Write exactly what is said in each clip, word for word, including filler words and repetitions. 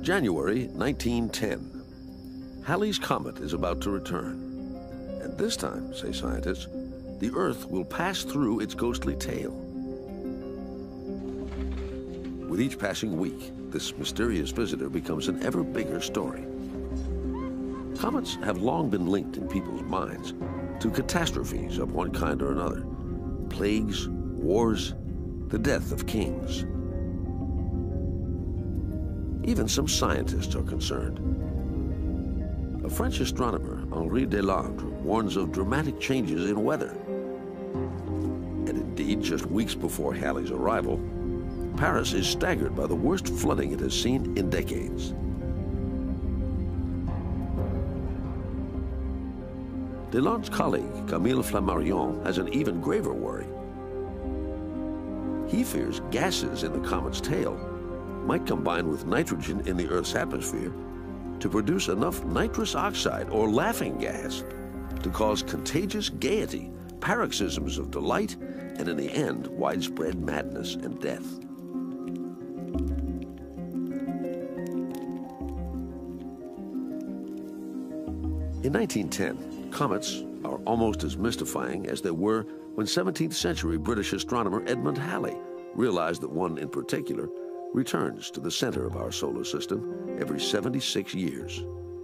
January nineteen ten. Halley's Comet is about to return. And this time, say scientists, the Earth will pass through its ghostly tail. With each passing week, this mysterious visitor becomes an ever bigger story. Comets have long been linked in people's minds to catastrophes of one kind or another. Plagues, wars, the death of kings. Even some scientists are concerned. A French astronomer, Henri Deslandres, warns of dramatic changes in weather. And indeed, just weeks before Halley's arrival, Paris is staggered by the worst flooding it has seen in decades. Deslandres' colleague, Camille Flammarion, has an even graver worry. He fears gases in the comet's tail might combine with nitrogen in the Earth's atmosphere to produce enough nitrous oxide, or laughing gas, to cause contagious gaiety, paroxysms of delight, and in the end, widespread madness and death. In nineteen ten, comets are almost as mystifying as they were when seventeenth century British astronomer Edmund Halley realized that one in particular returns to the center of our solar system every seventy-six years.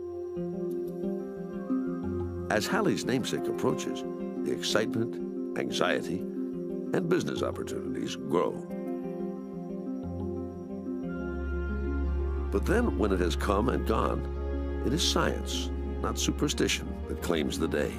As Halley's namesake approaches, the excitement, anxiety, and business opportunities grow. But then, when it has come and gone, it is science, not superstition, that claims the day.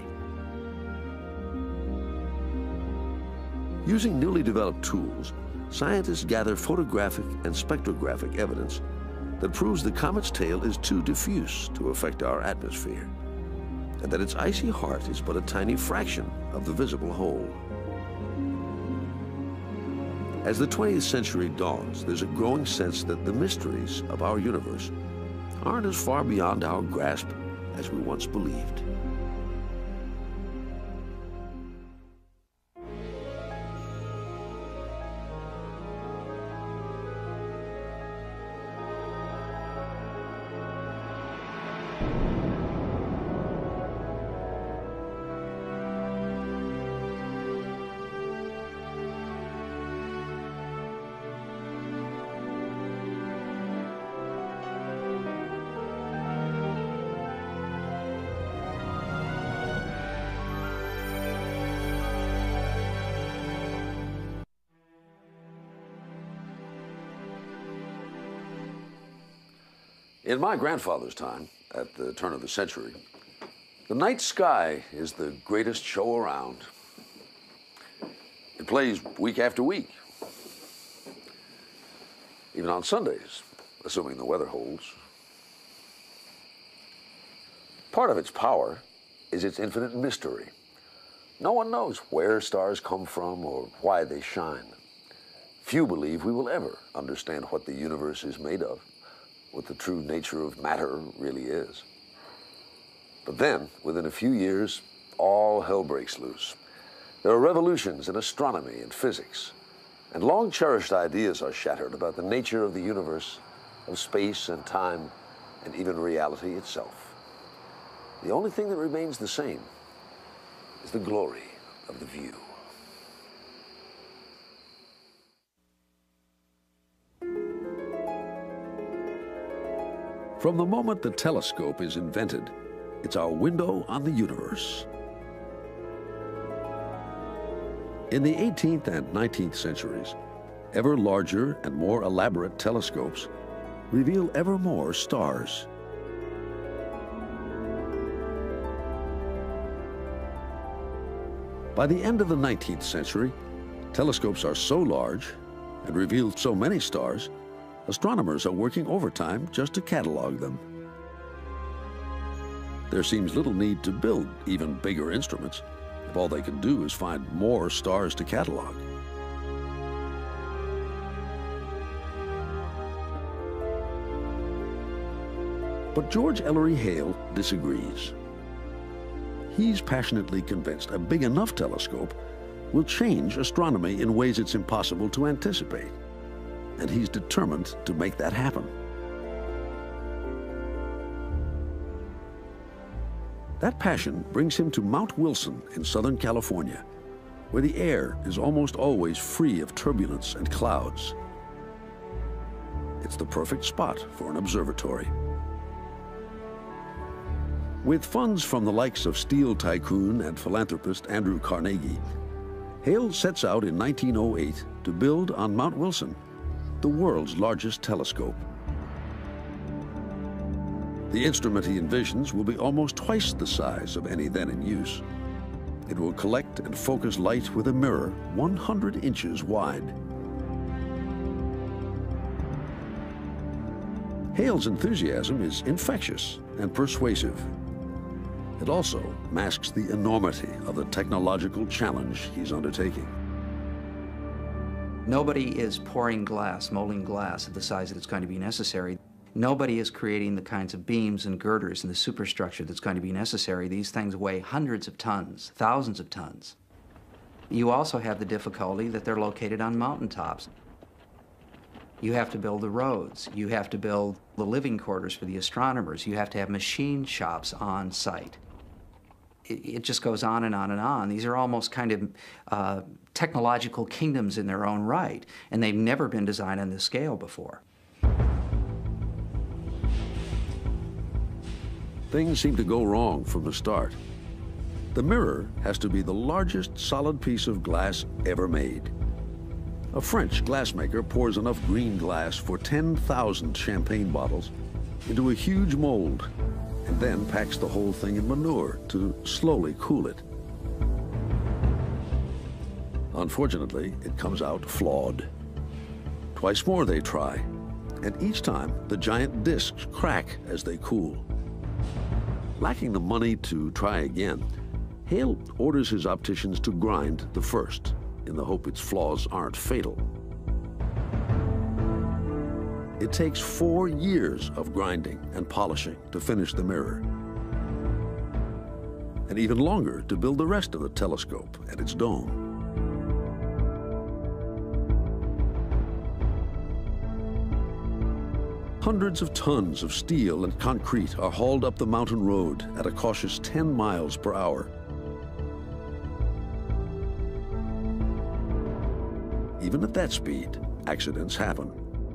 Using newly developed tools, scientists gather photographic and spectrographic evidence that proves the comet's tail is too diffuse to affect our atmosphere, and that its icy heart is but a tiny fraction of the visible whole. As the twentieth century dawns, there's a growing sense that the mysteries of our universe aren't as far beyond our grasp as we once believed. In my grandfather's time, at the turn of the century, the night sky is the greatest show around. It plays week after week, even on Sundays, assuming the weather holds. Part of its power is its infinite mystery. No one knows where stars come from or why they shine. Few believe we will ever understand what the universe is made of, what the true nature of matter really is. But then, within a few years, all hell breaks loose. There are revolutions in astronomy and physics, and long-cherished ideas are shattered about the nature of the universe, of space and time, and even reality itself. The only thing that remains the same is the glory of the view. From the moment the telescope is invented, it's our window on the universe. In the eighteenth and nineteenth centuries, ever larger and more elaborate telescopes reveal ever more stars. By the end of the nineteenth century, telescopes are so large and reveal so many stars, astronomers are working overtime just to catalog them. There seems little need to build even bigger instruments if all they can do is find more stars to catalog. But George Ellery Hale disagrees. He's passionately convinced a big enough telescope will change astronomy in ways it's impossible to anticipate. And he's determined to make that happen. That passion brings him to Mount Wilson in Southern California, where the air is almost always free of turbulence and clouds. It's the perfect spot for an observatory. With funds from the likes of steel tycoon and philanthropist Andrew Carnegie, Hale sets out in nineteen oh eight to build on Mount Wilson the world's largest telescope. The instrument he envisions will be almost twice the size of any then in use. It will collect and focus light with a mirror one hundred inches wide. Hale's enthusiasm is infectious and persuasive. It also masks the enormity of the technological challenge he's undertaking. Nobody is pouring glass, molding glass at the size that it's going to be necessary. Nobody is creating the kinds of beams and girders and the superstructure that's going to be necessary. These things weigh hundreds of tons, thousands of tons. You also have the difficulty that they're located on mountaintops. You have to build the roads. You have to build the living quarters for the astronomers. You have to have machine shops on site. It, it just goes on and on and on. These are almost kind of uh, technological kingdoms in their own right, and they've never been designed on this scale before. Things seem to go wrong from the start. The mirror has to be the largest solid piece of glass ever made. A French glassmaker pours enough green glass for ten thousand champagne bottles into a huge mold and then packs the whole thing in manure to slowly cool it. Unfortunately, it comes out flawed. Twice more they try, and each time the giant discs crack as they cool. Lacking the money to try again, Hale orders his opticians to grind the first, in the hope its flaws aren't fatal. It takes four years of grinding and polishing to finish the mirror, and even longer to build the rest of the telescope and its dome. Hundreds of tons of steel and concrete are hauled up the mountain road at a cautious ten miles per hour. Even at that speed, accidents happen.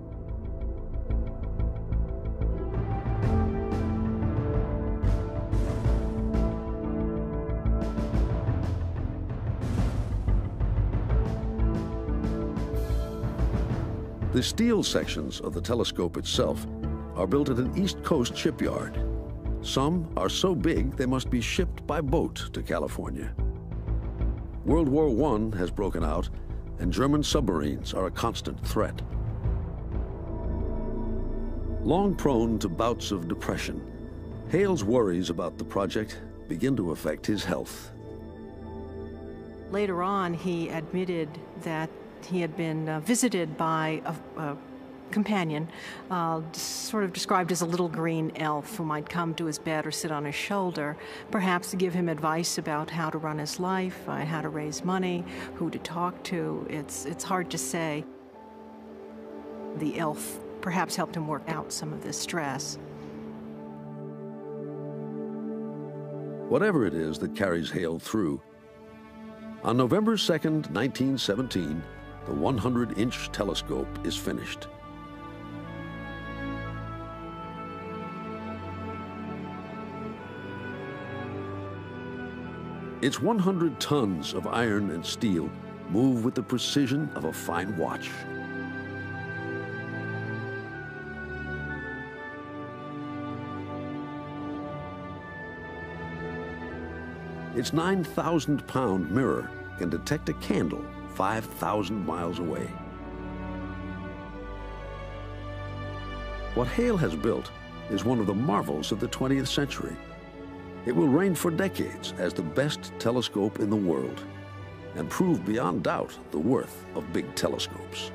The steel sections of the telescope itself are built at an East Coast shipyard. Some are so big they must be shipped by boat to California. World War One has broken out, and German submarines are a constant threat. Long prone to bouts of depression, Hale's worries about the project begin to affect his health. Later on, he admitted that he had been uh, visited by a, a companion, uh, sort of described as a little green elf who might come to his bed or sit on his shoulder, perhaps to give him advice about how to run his life, uh, how to raise money, who to talk to. It's, it's hard to say. The elf perhaps helped him work out some of this stress. Whatever it is that carries Hale through, on November second, nineteen seventeen, the one hundred inch telescope is finished. Its one hundred tons of iron and steel move with the precision of a fine watch. Its nine thousand pound mirror can detect a candle five thousand miles away. What Hale has built is one of the marvels of the twentieth century. It will reign for decades as the best telescope in the world and prove beyond doubt the worth of big telescopes.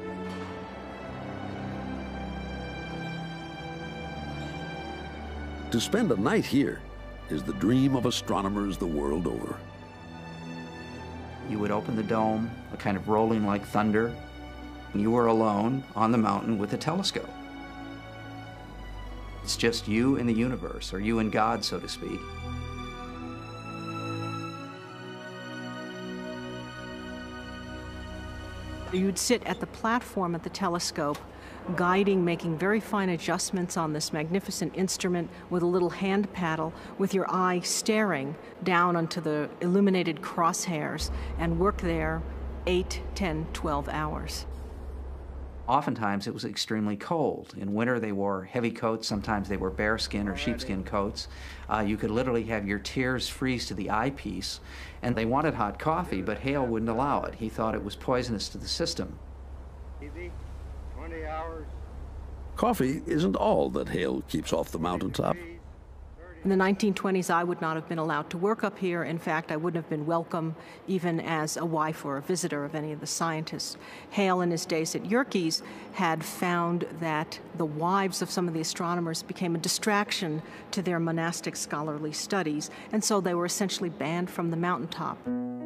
To spend a night here is the dream of astronomers the world over. You would open the dome, a kind of rolling like thunder, and you were alone on the mountain with a telescope. It's just you and the universe, or you and God, so to speak. You'd sit at the platform at the telescope, guiding, making very fine adjustments on this magnificent instrument with a little hand paddle, with your eye staring down onto the illuminated crosshairs, and work there eight, ten, twelve hours. Oftentimes it was extremely cold. In winter they wore heavy coats, sometimes they wore bearskin or sheepskin coats. Uh, you could literally have your tears freeze to the eyepiece, and they wanted hot coffee, but Hale wouldn't allow it. He thought it was poisonous to the system. Easy, twenty hours. Coffee isn't all that Hale keeps off the mountaintop. In the nineteen twenties, I would not have been allowed to work up here. In fact, I wouldn't have been welcome even as a wife or a visitor of any of the scientists. Hale, in his days at Yerkes, had found that the wives of some of the astronomers became a distraction to their monastic scholarly studies, and so they were essentially banned from the mountaintop.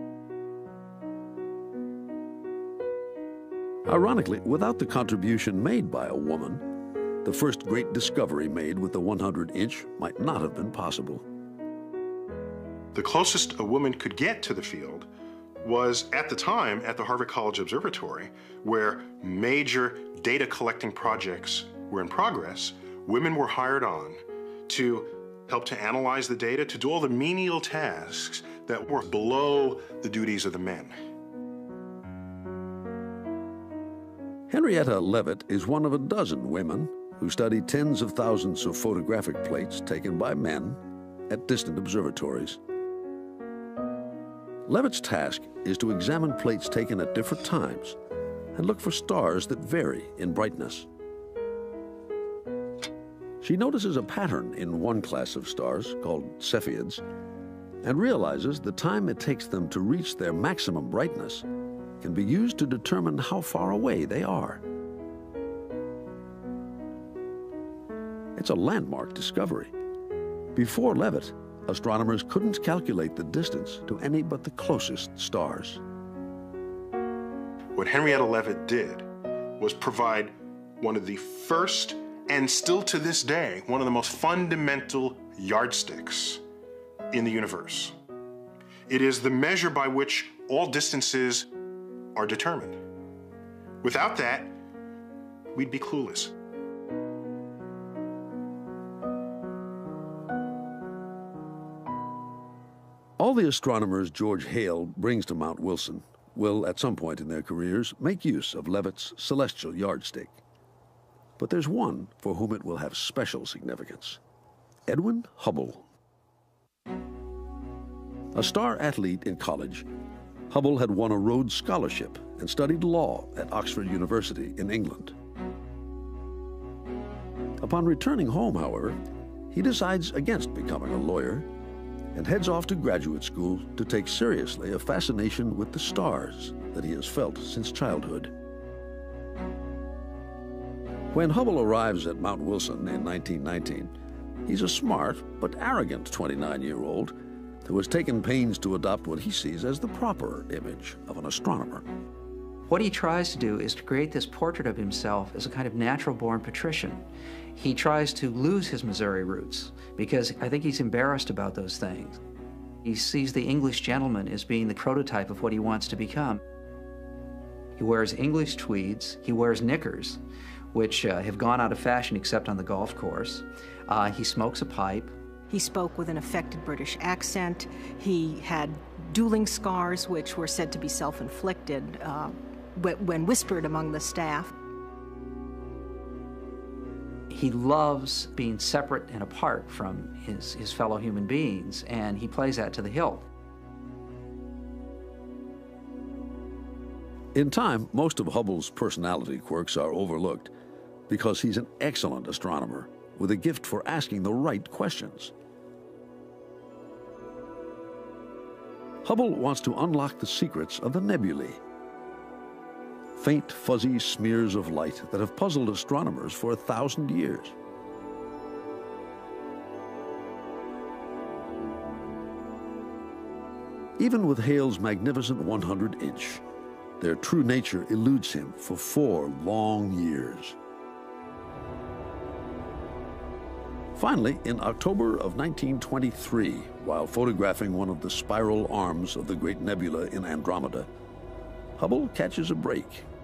Ironically, without the contribution made by a woman, the first great discovery made with the one hundred inch might not have been possible. The closest a woman could get to the field was, at the time, at the Harvard College Observatory, where major data collecting projects were in progress. Women were hired on to help to analyze the data, to do all the menial tasks that were below the duties of the men. Henrietta Leavitt is one of a dozen women who studied tens of thousands of photographic plates taken by men at distant observatories. Leavitt's task is to examine plates taken at different times and look for stars that vary in brightness. She notices a pattern in one class of stars, called Cepheids, and realizes the time it takes them to reach their maximum brightness can be used to determine how far away they are. It's a landmark discovery. Before Leavitt, astronomers couldn't calculate the distance to any but the closest stars. What Henrietta Leavitt did was provide one of the first, and still to this day, one of the most fundamental yardsticks in the universe. It is the measure by which all distances are determined. Without that, we'd be clueless. All the astronomers George Hale brings to Mount Wilson will, at some point in their careers, make use of Leavitt's celestial yardstick. But there's one for whom it will have special significance: Edwin Hubble. A star athlete in college, Hubble had won a Rhodes Scholarship and studied law at Oxford University in England. Upon returning home, however, he decides against becoming a lawyer and heads off to graduate school to take seriously a fascination with the stars that he has felt since childhood. When Hubble arrives at Mount Wilson in nineteen nineteen, he's a smart but arrogant twenty-nine-year-old who has taken pains to adopt what he sees as the proper image of an astronomer. What he tries to do is to create this portrait of himself as a kind of natural-born patrician. He tries to lose his Missouri roots because I think he's embarrassed about those things. He sees the English gentleman as being the prototype of what he wants to become. He wears English tweeds, he wears knickers, which uh, have gone out of fashion except on the golf course. Uh, he smokes a pipe. He spoke with an affected British accent. He had dueling scars, which were said to be self-inflicted uh, when whispered among the staff. He loves being separate and apart from his, his fellow human beings, and he plays that to the hilt. In time, most of Hubble's personality quirks are overlooked because he's an excellent astronomer with a gift for asking the right questions. Hubble wants to unlock the secrets of the nebulae, faint, fuzzy smears of light that have puzzled astronomers for a thousand years. Even with Hale's magnificent one hundred inch, their true nature eludes him for four long years. Finally, in October of nineteen twenty-three, while photographing one of the spiral arms of the Great Nebula in Andromeda, Hubble catches a break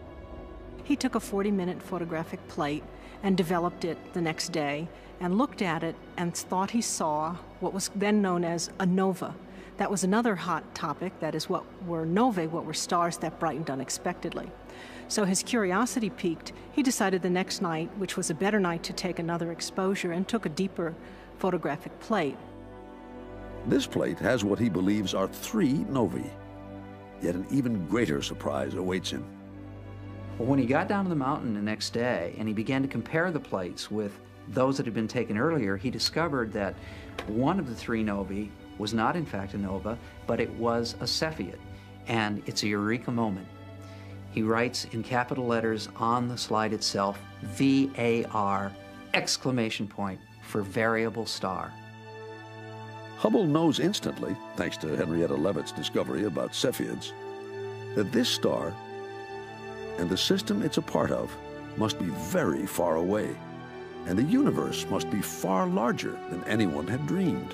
He took a forty minute photographic plate and developed it the next day and looked at it and thought he saw what was then known as a nova. That was another hot topic. That is, what were novae, what were stars that brightened unexpectedly. So his curiosity piqued. He decided the next night, which was a better night, to take another exposure and took a deeper photographic plate. This plate has what he believes are three novae. Yet an even greater surprise awaits him. Well, when he got down to the mountain the next day and he began to compare the plates with those that had been taken earlier, he discovered that one of the three novae was not in fact a nova, but it was a Cepheid. And it's a eureka moment. He writes in capital letters on the slide itself, V A R, exclamation point, for variable star. Hubble knows instantly, thanks to Henrietta Leavitt's discovery about Cepheids, that this star and the system it's a part of must be very far away, and the universe must be far larger than anyone had dreamed.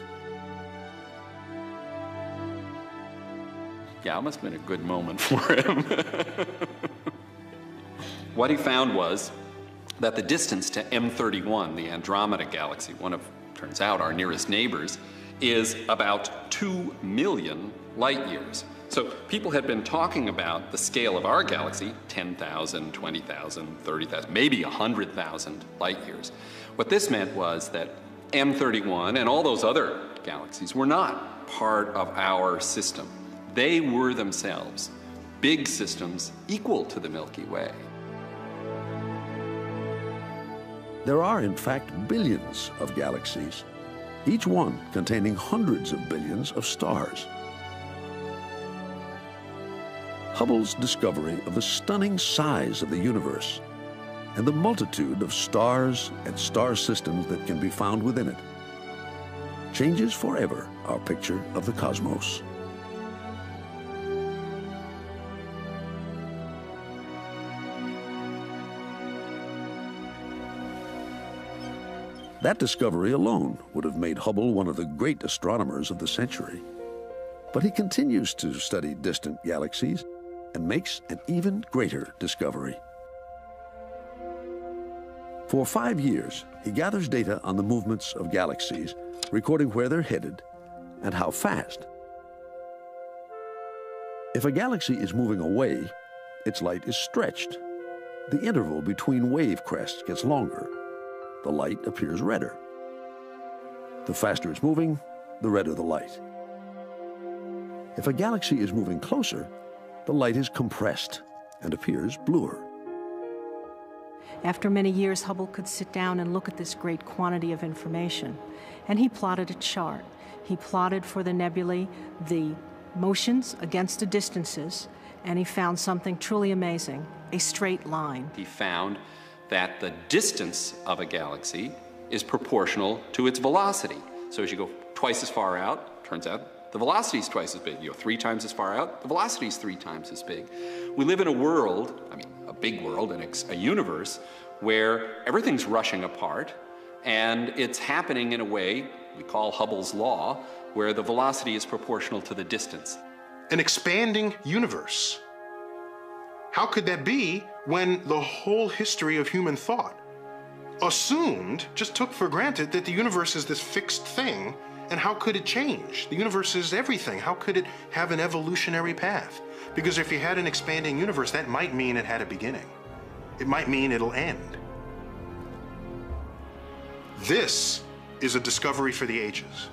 Yeah, it must have been a good moment for him. What he found was that the distance to M thirty-one, the Andromeda Galaxy, one of, turns out, our nearest neighbors, is about two million light years. So people had been talking about the scale of our galaxy, ten thousand, twenty thousand, thirty thousand, maybe one hundred thousand light years. What this meant was that M thirty-one and all those other galaxies were not part of our system. They were themselves big systems equal to the Milky Way. There are, in fact, billions of galaxies, each one containing hundreds of billions of stars. Hubble's discovery of the stunning size of the universe and the multitude of stars and star systems that can be found within it changes forever our picture of the cosmos. That discovery alone would have made Hubble one of the great astronomers of the century. But he continues to study distant galaxies and makes an even greater discovery. For five years, he gathers data on the movements of galaxies, recording where they're headed and how fast. If a galaxy is moving away, its light is stretched. The interval between wave crests gets longer. The light appears redder. The faster it's moving, the redder the light. If a galaxy is moving closer, the light is compressed and appears bluer. After many years, Hubble could sit down and look at this great quantity of information, and he plotted a chart. He plotted for the nebulae the motions against the distances, and he found something truly amazing, a straight line. He found that the distance of a galaxy is proportional to its velocity. So as you go twice as far out, turns out the velocity is twice as big. You go three times as far out, the velocity is three times as big. We live in a world, I mean, a big world, and a universe, where everything's rushing apart, and it's happening in a way we call Hubble's law, where the velocity is proportional to the distance. An expanding universe. How could that be when the whole history of human thought assumed, just took for granted, that the universe is this fixed thing, and how could it change? The universe is everything. How could it have an evolutionary path? Because if you had an expanding universe, that might mean it had a beginning. It might mean it'll end. This is a discovery for the ages.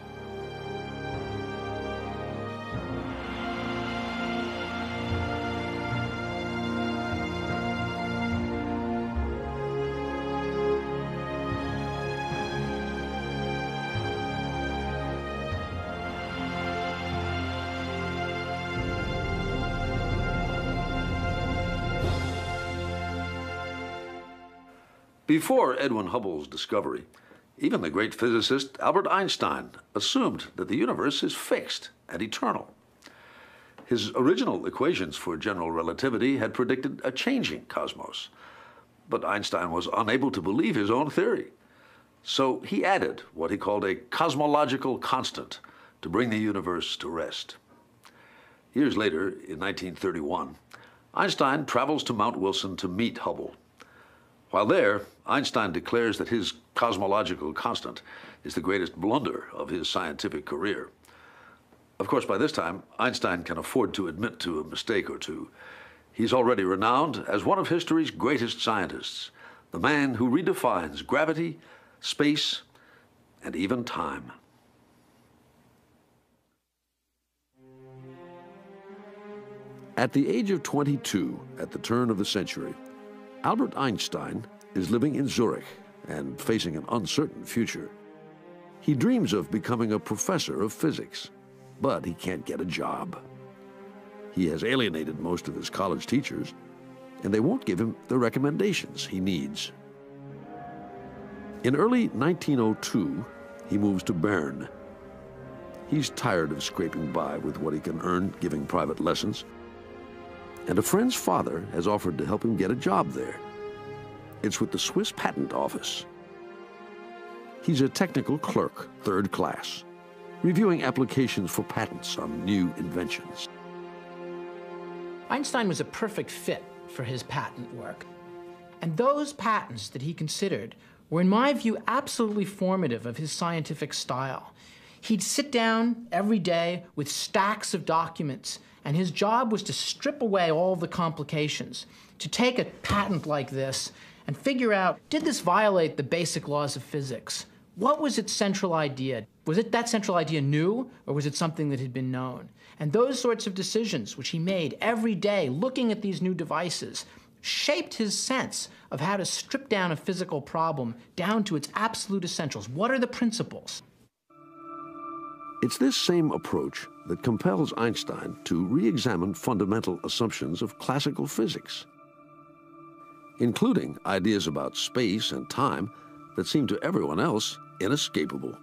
Before Edwin Hubble's discovery, even the great physicist Albert Einstein assumed that the universe is fixed and eternal. His original equations for general relativity had predicted a changing cosmos, but Einstein was unable to believe his own theory. So he added what he called a cosmological constant to bring the universe to rest. Years later, in nineteen thirty-one, Einstein travels to Mount Wilson to meet Hubble. While there, Einstein declares that his cosmological constant is the greatest blunder of his scientific career. Of course, by this time, Einstein can afford to admit to a mistake or two. He's already renowned as one of history's greatest scientists, the man who redefines gravity, space, and even time. At the age of twenty-two, at the turn of the century, Albert Einstein is living in Zurich and facing an uncertain future. He dreams of becoming a professor of physics, but he can't get a job. He has alienated most of his college teachers, and they won't give him the recommendations he needs. In early nineteen oh two, he moves to Bern. He's tired of scraping by with what he can earn giving private lessons, and a friend's father has offered to help him get a job there. It's with the Swiss Patent Office. He's a technical clerk, third class, reviewing applications for patents on new inventions. Einstein was a perfect fit for his patent work. And those patents that he considered were, in my view, absolutely formative of his scientific style. He'd sit down every day with stacks of documents, and his job was to strip away all the complications, to take a patent like this and figure out, did this violate the basic laws of physics? What was its central idea? Was it that central idea new, or was it something that had been known? And those sorts of decisions, which he made every day, looking at these new devices, shaped his sense of how to strip down a physical problem down to its absolute essentials. What are the principles? It's this same approach that compels Einstein to re-examine fundamental assumptions of classical physics, including ideas about space and time that seem to everyone else inescapable.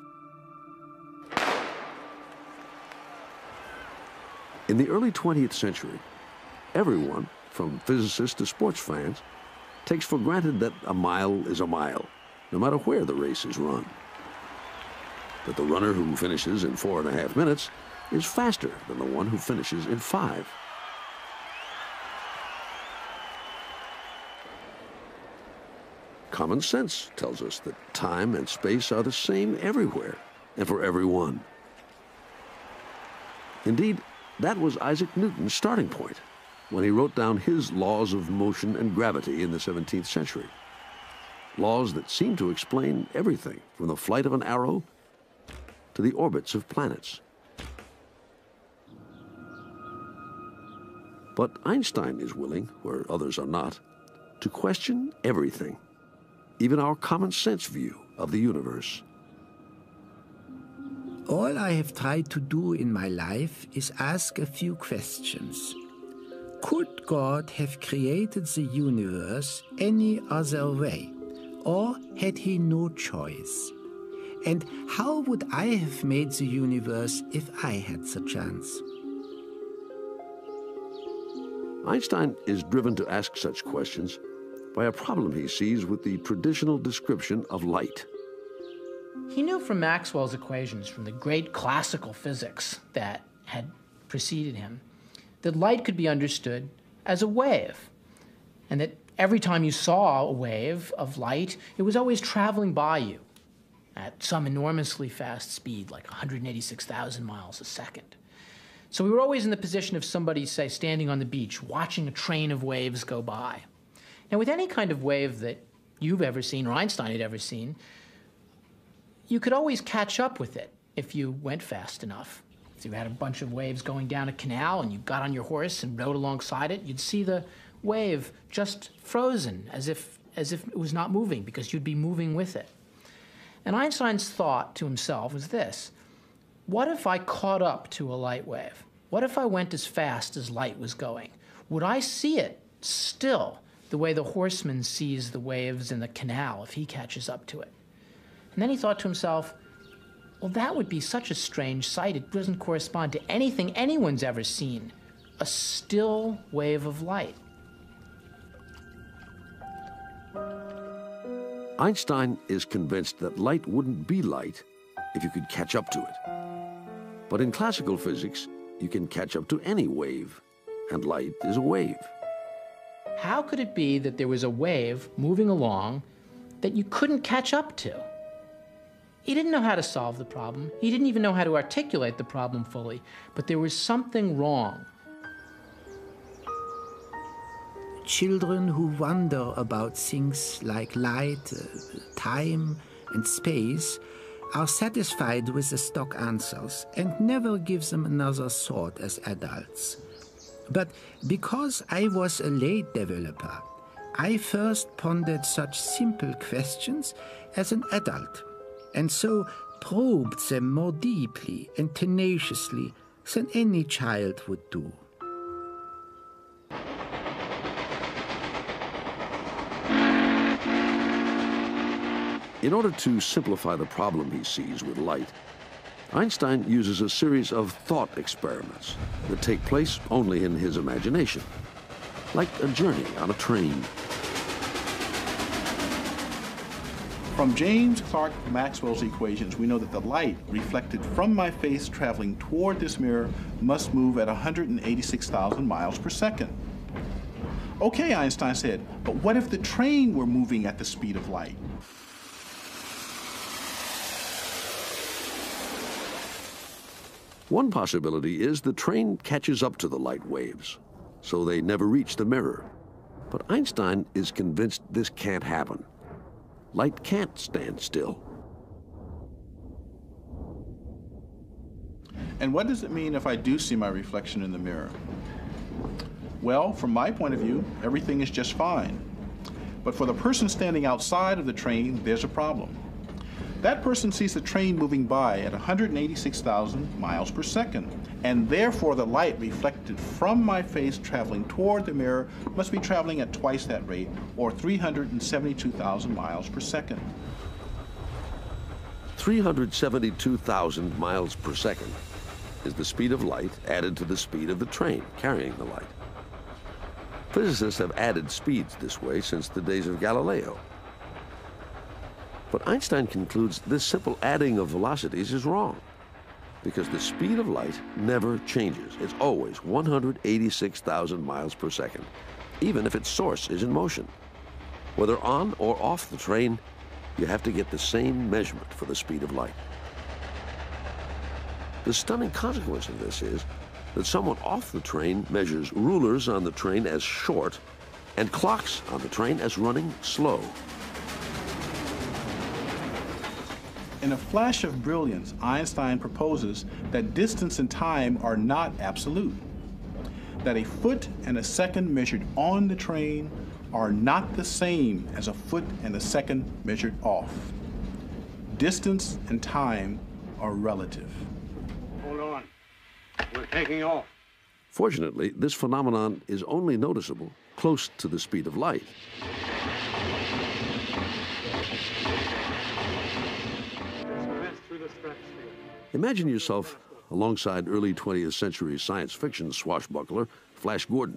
In the early twentieth century, everyone, from physicists to sports fans, takes for granted that a mile is a mile, no matter where the race is run. That the runner who finishes in four and a half minutes is faster than the one who finishes in five. Common sense tells us that time and space are the same everywhere and for everyone. Indeed, that was Isaac Newton's starting point when he wrote down his laws of motion and gravity in the seventeenth century. Laws that seem to explain everything from the flight of an arrow to the orbits of planets. But Einstein is willing, where others are not, to question everything, even our common sense view of the universe. All I have tried to do in my life is ask a few questions. Could God have created the universe any other way, or had he no choice? And how would I have made the universe if I had the chance? Einstein is driven to ask such questions by a problem he sees with the traditional description of light. He knew from Maxwell's equations, from the great classical physics that had preceded him, that light could be understood as a wave, and that every time you saw a wave of light, it was always traveling by you at some enormously fast speed, like one hundred eighty-six thousand miles a second. So we were always in the position of somebody, say, standing on the beach, watching a train of waves go by. Now, with any kind of wave that you've ever seen, or Einstein had ever seen, you could always catch up with it if you went fast enough. If you had a bunch of waves going down a canal and you got on your horse and rode alongside it, you'd see the wave just frozen, as if, as if it was not moving, because you'd be moving with it. And Einstein's thought to himself was this: what if I caught up to a light wave? What if I went as fast as light was going? Would I see it still the way the horseman sees the waves in the canal if he catches up to it? And then he thought to himself, well, that would be such a strange sight. It doesn't correspond to anything anyone's ever seen. A still wave of light. Einstein is convinced that light wouldn't be light if you could catch up to it. But in classical physics, you can catch up to any wave, and light is a wave. How could it be that there was a wave moving along that you couldn't catch up to? He didn't know how to solve the problem. He didn't even know how to articulate the problem fully, but there was something wrong. Children who wonder about things like light, uh, time, and space are satisfied with the stock answers and never give them another thought as adults. But because I was a late developer, I first pondered such simple questions as an adult, and so probed them more deeply and tenaciously than any child would do. In order to simplify the problem he sees with light, Einstein uses a series of thought experiments that take place only in his imagination, like a journey on a train. From James Clerk Maxwell's equations, we know that the light reflected from my face traveling toward this mirror must move at one hundred eighty-six thousand miles per second. Okay, Einstein said, but what if the train were moving at the speed of light? One possibility is the train catches up to the light waves, so they never reach the mirror. But Einstein is convinced this can't happen. Light can't stand still. And what does it mean if I do see my reflection in the mirror? Well, from my point of view, everything is just fine. But for the person standing outside of the train, there's a problem. That person sees the train moving by at one hundred eighty-six thousand miles per second, and therefore the light reflected from my face traveling toward the mirror must be traveling at twice that rate, or three hundred seventy-two thousand miles per second. three hundred seventy-two thousand miles per second is the speed of light added to the speed of the train carrying the light. Physicists have added speeds this way since the days of Galileo. But Einstein concludes this simple adding of velocities is wrong, because the speed of light never changes. It's always one hundred eighty-six thousand miles per second, even if its source is in motion. Whether on or off the train, you have to get the same measurement for the speed of light. The stunning consequence of this is that someone off the train measures rulers on the train as short and clocks on the train as running slow. In a flash of brilliance, Einstein proposes that distance and time are not absolute, that a foot and a second measured on the train are not the same as a foot and a second measured off. Distance and time are relative. Hold on. We're taking off. Fortunately, this phenomenon is only noticeable close to the speed of light. Imagine yourself alongside early twentieth century science fiction swashbuckler Flash Gordon.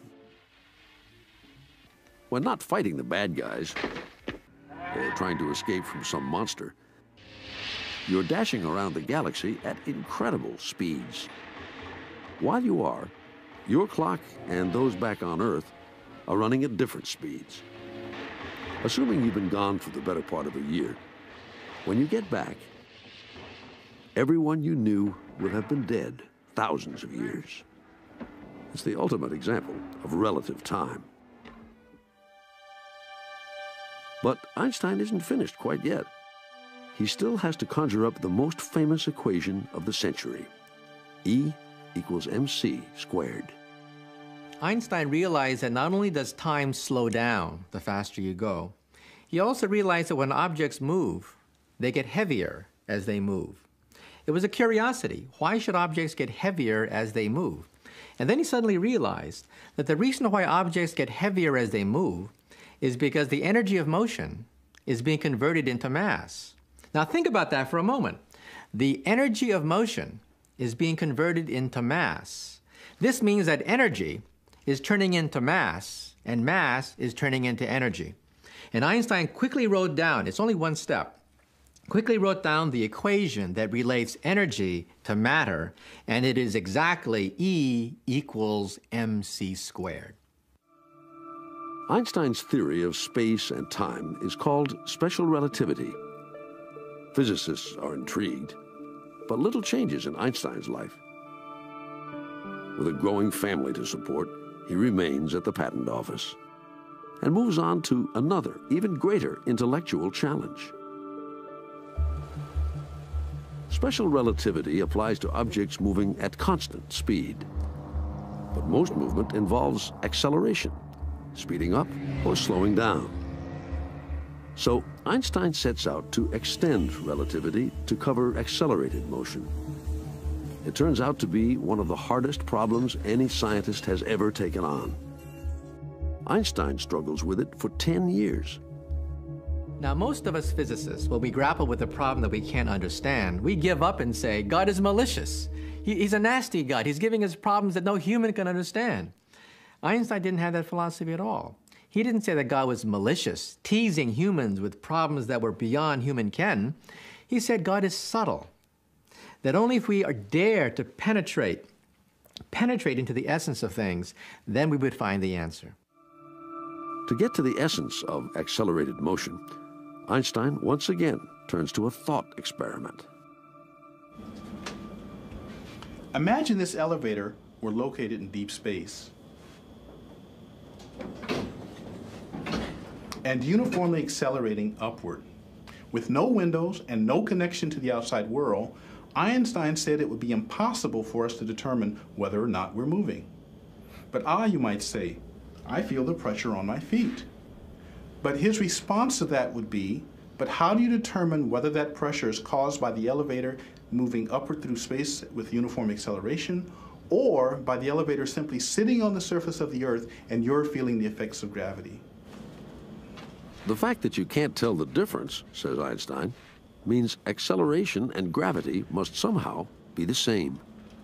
When not fighting the bad guys or trying to escape from some monster, you're dashing around the galaxy at incredible speeds. While you are, your clock and those back on Earth are running at different speeds. Assuming you've been gone for the better part of a year, when you get back, everyone you knew will have been dead thousands of years. It's the ultimate example of relative time. But Einstein isn't finished quite yet. He still has to conjure up the most famous equation of the century. E equals mc squared. Einstein realized that not only does time slow down the faster you go, he also realized that when objects move, they get heavier as they move. It was a curiosity. Why should objects get heavier as they move? And then he suddenly realized that the reason why objects get heavier as they move is because the energy of motion is being converted into mass. Now think about that for a moment. The energy of motion is being converted into mass. This means that energy is turning into mass, and mass is turning into energy. And Einstein quickly wrote down, it's only one step, quickly wrote down the equation that relates energy to matter, and it is exactly E equals mc squared. Einstein's theory of space and time is called special relativity. Physicists are intrigued, but little changes in Einstein's life. With a growing family to support, he remains at the patent office and moves on to another, even greater intellectual challenge. Special relativity applies to objects moving at constant speed. But most movement involves acceleration, speeding up or slowing down. So Einstein sets out to extend relativity to cover accelerated motion. It turns out to be one of the hardest problems any scientist has ever taken on. Einstein struggles with it for ten years. Now, most of us physicists, when we grapple with a problem that we can't understand, we give up and say, God is malicious. He, he's a nasty God. He's giving us problems that no human can understand. Einstein didn't have that philosophy at all. He didn't say that God was malicious, teasing humans with problems that were beyond human ken. He said God is subtle, that only if we are dare to penetrate, penetrate into the essence of things, then we would find the answer. To get to the essence of accelerated motion, Einstein once again turns to a thought experiment. Imagine this elevator were located in deep space and uniformly accelerating upward. With no windows and no connection to the outside world, Einstein said it would be impossible for us to determine whether or not we're moving. But ah, you might say, I feel the pressure on my feet. But his response to that would be, but how do you determine whether that pressure is caused by the elevator moving upward through space with uniform acceleration, or by the elevator simply sitting on the surface of the Earth and you're feeling the effects of gravity? The fact that you can't tell the difference, says Einstein, means acceleration and gravity must somehow be the same.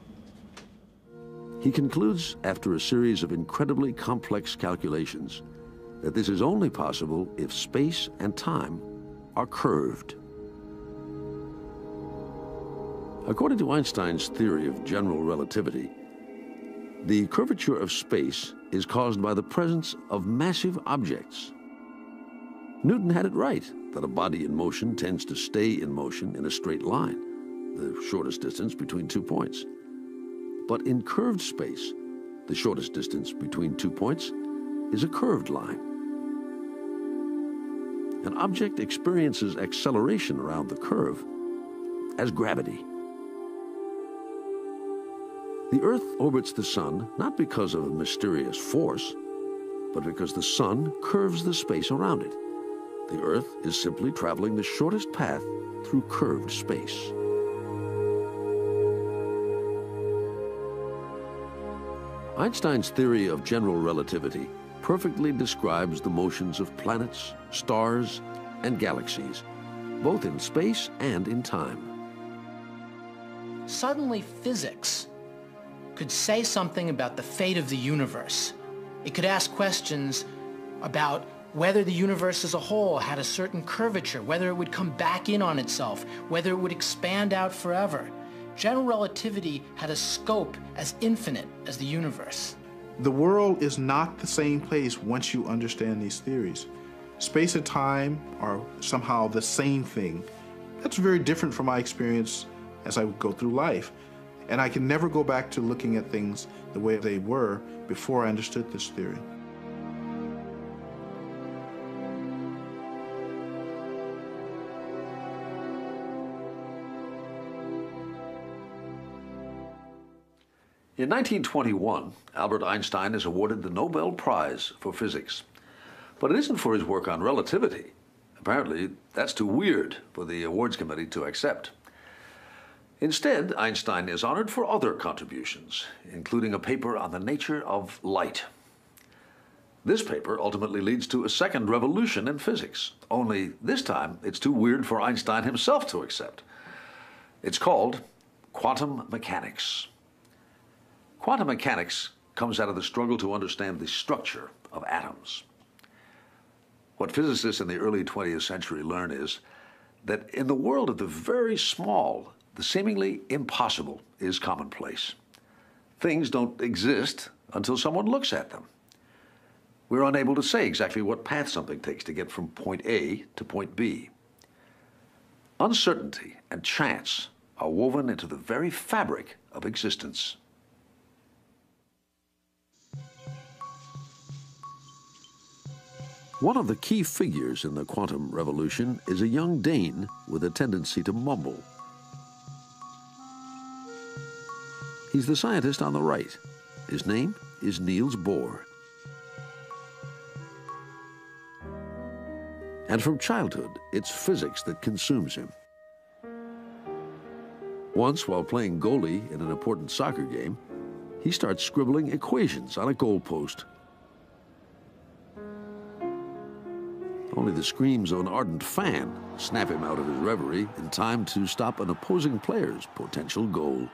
He concludes, after a series of incredibly complex calculations, that this is only possible if space and time are curved. According to Einstein's theory of general relativity, the curvature of space is caused by the presence of massive objects. Newton had it right that a body in motion tends to stay in motion in a straight line, the shortest distance between two points. But in curved space, the shortest distance between two points is a curved line. An object experiences acceleration around the curve as gravity. The Earth orbits the Sun not because of a mysterious force, but because the Sun curves the space around it. The Earth is simply traveling the shortest path through curved space. Einstein's theory of general relativity perfectly describes the motions of planets, stars, and galaxies, both in space and in time. Suddenly, physics could say something about the fate of the universe. It could ask questions about whether the universe as a whole had a certain curvature, whether it would come back in on itself, whether it would expand out forever. General relativity had a scope as infinite as the universe. The world is not the same place once you understand these theories. Space and time are somehow the same thing. That's very different from my experience as I go through life. And I can never go back to looking at things the way they were before I understood this theory. In nineteen twenty-one, Albert Einstein is awarded the Nobel Prize for Physics. But it isn't for his work on relativity. Apparently, that's too weird for the awards committee to accept. Instead, Einstein is honored for other contributions, including a paper on the nature of light. This paper ultimately leads to a second revolution in physics, only this time it's too weird for Einstein himself to accept. It's called quantum mechanics. Quantum mechanics comes out of the struggle to understand the structure of atoms. What physicists in the early twentieth century learn is that in the world of the very small, the seemingly impossible is commonplace. Things don't exist until someone looks at them. We're unable to say exactly what path something takes to get from point A to point B. Uncertainty and chance are woven into the very fabric of existence. One of the key figures in the quantum revolution is a young Dane with a tendency to mumble. He's the scientist on the right. His name is Niels Bohr. And from childhood, it's physics that consumes him. Once, while playing goalie in an important soccer game, he starts scribbling equations on a goalpost. Only the screams of an ardent fan snap him out of his reverie in time to stop an opposing player's potential goal.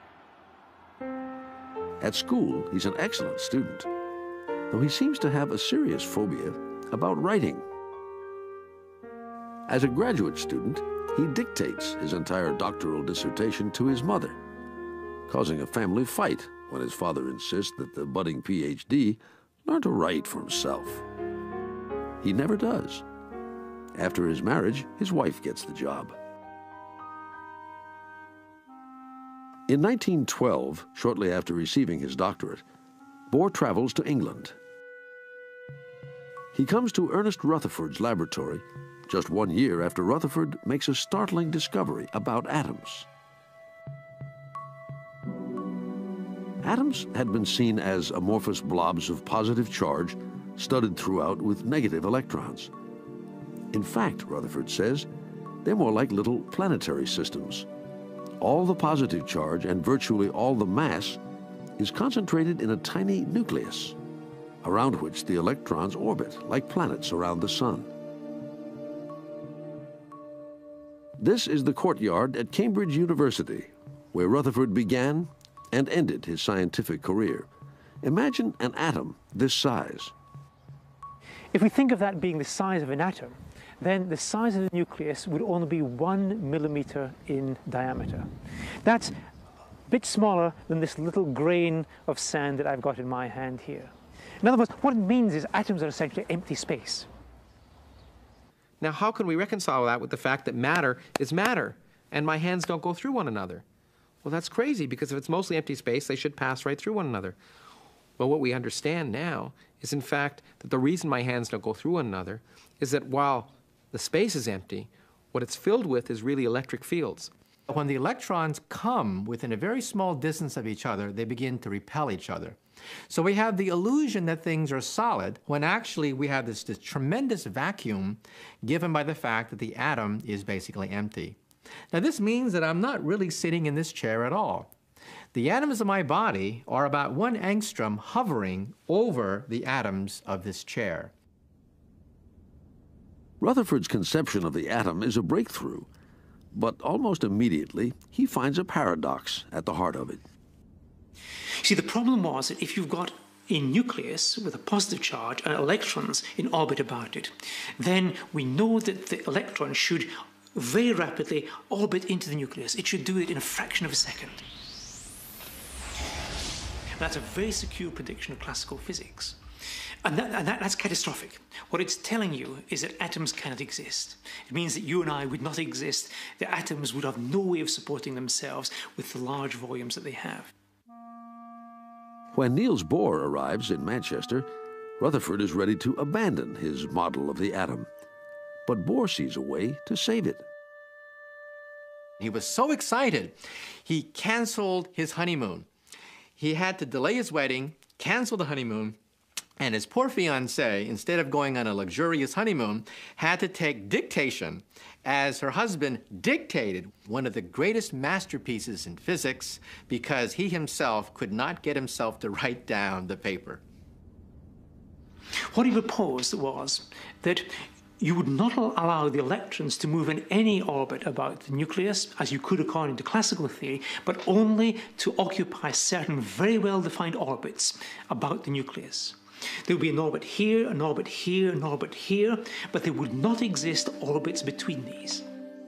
At school, he's an excellent student, though he seems to have a serious phobia about writing. As a graduate student, he dictates his entire doctoral dissertation to his mother, causing a family fight when his father insists that the budding P H D learn to write for himself. He never does. After his marriage, his wife gets the job. In nineteen twelve, shortly after receiving his doctorate, Bohr travels to England. He comes to Ernest Rutherford's laboratory just one year after Rutherford makes a startling discovery about atoms. Atoms had been seen as amorphous blobs of positive charge studded throughout with negative electrons. In fact, Rutherford says, they're more like little planetary systems. All the positive charge and virtually all the mass is concentrated in a tiny nucleus, around which the electrons orbit like planets around the sun. This is the courtyard at Cambridge University, where Rutherford began and ended his scientific career. Imagine an atom this size. If we think of that being the size of an atom, then the size of the nucleus would only be one millimeter in diameter. That's a bit smaller than this little grain of sand that I've got in my hand here. In other words, what it means is atoms are essentially empty space. Now, how can we reconcile that with the fact that matter is matter, and my hands don't go through one another? Well, that's crazy, because if it's mostly empty space, they should pass right through one another. Well, what we understand now is, in fact, that the reason my hands don't go through one another is that while the space is empty, what it's filled with is really electric fields. When the electrons come within a very small distance of each other, they begin to repel each other. So we have the illusion that things are solid, when actually we have this, this tremendous vacuum given by the fact that the atom is basically empty. Now, this means that I'm not really sitting in this chair at all. The atoms of my body are about one angstrom hovering over the atoms of this chair. Rutherford's conception of the atom is a breakthrough, but almost immediately he finds a paradox at the heart of it. See, the problem was that if you've got a nucleus with a positive charge and electrons in orbit about it, then we know that the electron should very rapidly orbit into the nucleus. It should do it in a fraction of a second. That's a very secure prediction of classical physics. And, that, and that, that's catastrophic. What it's telling you is that atoms cannot exist. It means that you and I would not exist. The atoms would have no way of supporting themselves with the large volumes that they have. When Niels Bohr arrives in Manchester, Rutherford is ready to abandon his model of the atom. But Bohr sees a way to save it. He was so excited, he canceled his honeymoon. He had to delay his wedding, cancel the honeymoon, and his poor fiancée, instead of going on a luxurious honeymoon, had to take dictation as her husband dictated one of the greatest masterpieces in physics because he himself could not get himself to write down the paper. What he proposed was that you would not allow the electrons to move in any orbit about the nucleus, as you could according to classical theory, but only to occupy certain very well-defined orbits about the nucleus. There would be an orbit here, an orbit here, an orbit here, but there would not exist orbits between these.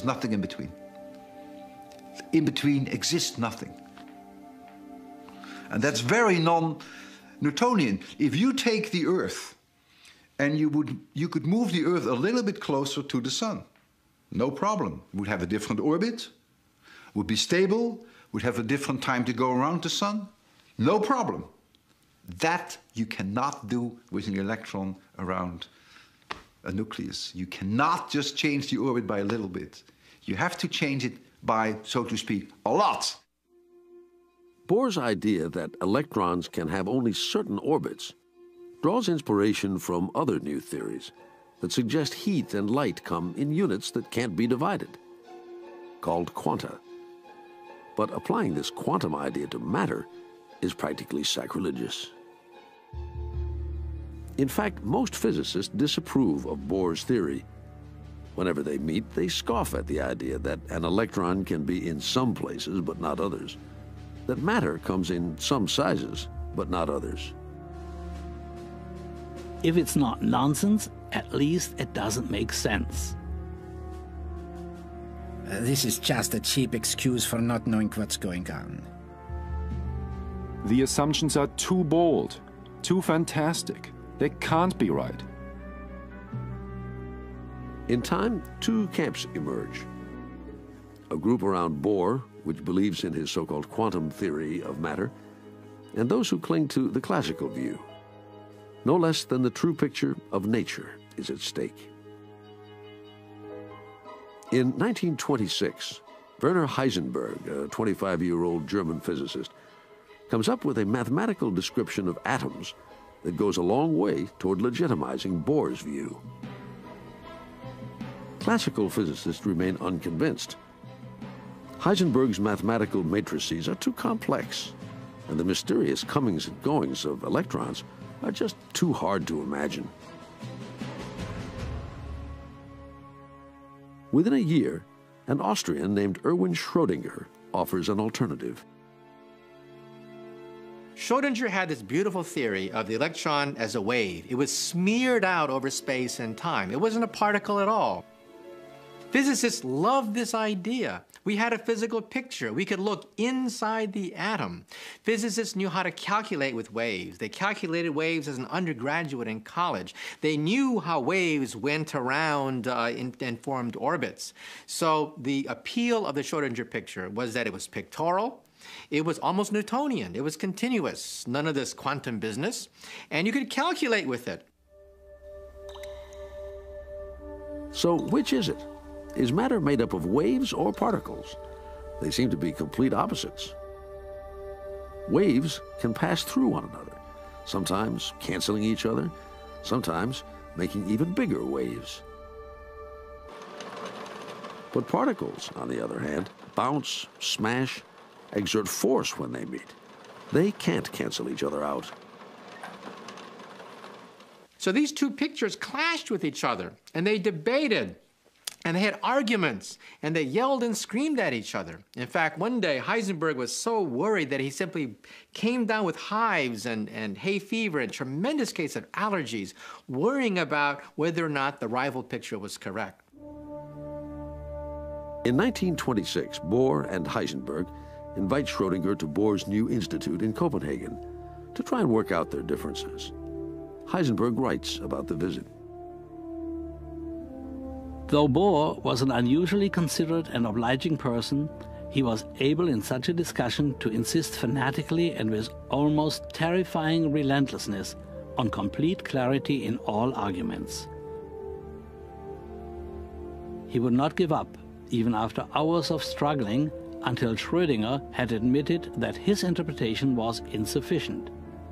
There's nothing in between. In between exists nothing. And that's very non-Newtonian. If you take the Earth and you, would, you could move the Earth a little bit closer to the Sun, no problem. It would have a different orbit, would be stable, would have a different time to go around the Sun, no problem. That you cannot do with an electron around a nucleus. You cannot just change the orbit by a little bit. You have to change it by, so to speak, a lot. Bohr's idea that electrons can have only certain orbits draws inspiration from other new theories that suggest heat and light come in units that can't be divided, called quanta. But applying this quantum idea to matter is practically sacrilegious. In fact, most physicists disapprove of Bohr's theory. Whenever they meet, they scoff at the idea that an electron can be in some places but not others, that matter comes in some sizes but not others. If it's not nonsense, at least it doesn't make sense. Uh, this is just a cheap excuse for not knowing what's going on. The assumptions are too bold, too fantastic. They can't be right. In time, two camps emerge. A group around Bohr, which believes in his so-called quantum theory of matter, and those who cling to the classical view. No less than the true picture of nature is at stake. In nineteen twenty-six, Werner Heisenberg, a twenty-five-year-old German physicist, comes up with a mathematical description of atoms that goes a long way toward legitimizing Bohr's view. Classical physicists remain unconvinced. Heisenberg's mathematical matrices are too complex, and the mysterious comings and goings of electrons are just too hard to imagine. Within a year, an Austrian named Erwin Schrödinger offers an alternative. Schrödinger had this beautiful theory of the electron as a wave. It was smeared out over space and time. It wasn't a particle at all. Physicists loved this idea. We had a physical picture. We could look inside the atom. Physicists knew how to calculate with waves. They calculated waves as an undergraduate in college. They knew how waves went around uh, in, and formed orbits. So the appeal of the Schrödinger picture was that it was pictorial. It was almost Newtonian. It was continuous. None of this quantum business. And you could calculate with it. So which is it? Is matter made up of waves or particles? They seem to be complete opposites. Waves can pass through one another, sometimes canceling each other, sometimes making even bigger waves. But particles, on the other hand, bounce, smash, exert force when they meet. They can't cancel each other out. So these two pictures clashed with each other, and they debated. And they had arguments, and they yelled and screamed at each other. In fact, one day, Heisenberg was so worried that he simply came down with hives and, and hay fever and tremendous case of allergies, worrying about whether or not the rival picture was correct. In nineteen twenty-six, Bohr and Heisenberg invite Schrödinger to Bohr's new institute in Copenhagen to try and work out their differences. Heisenberg writes about the visit. Though Bohr was an unusually considerate and obliging person, he was able in such a discussion to insist fanatically and with almost terrifying relentlessness on complete clarity in all arguments. He would not give up, even after hours of struggling, until Schrödinger had admitted that his interpretation was insufficient.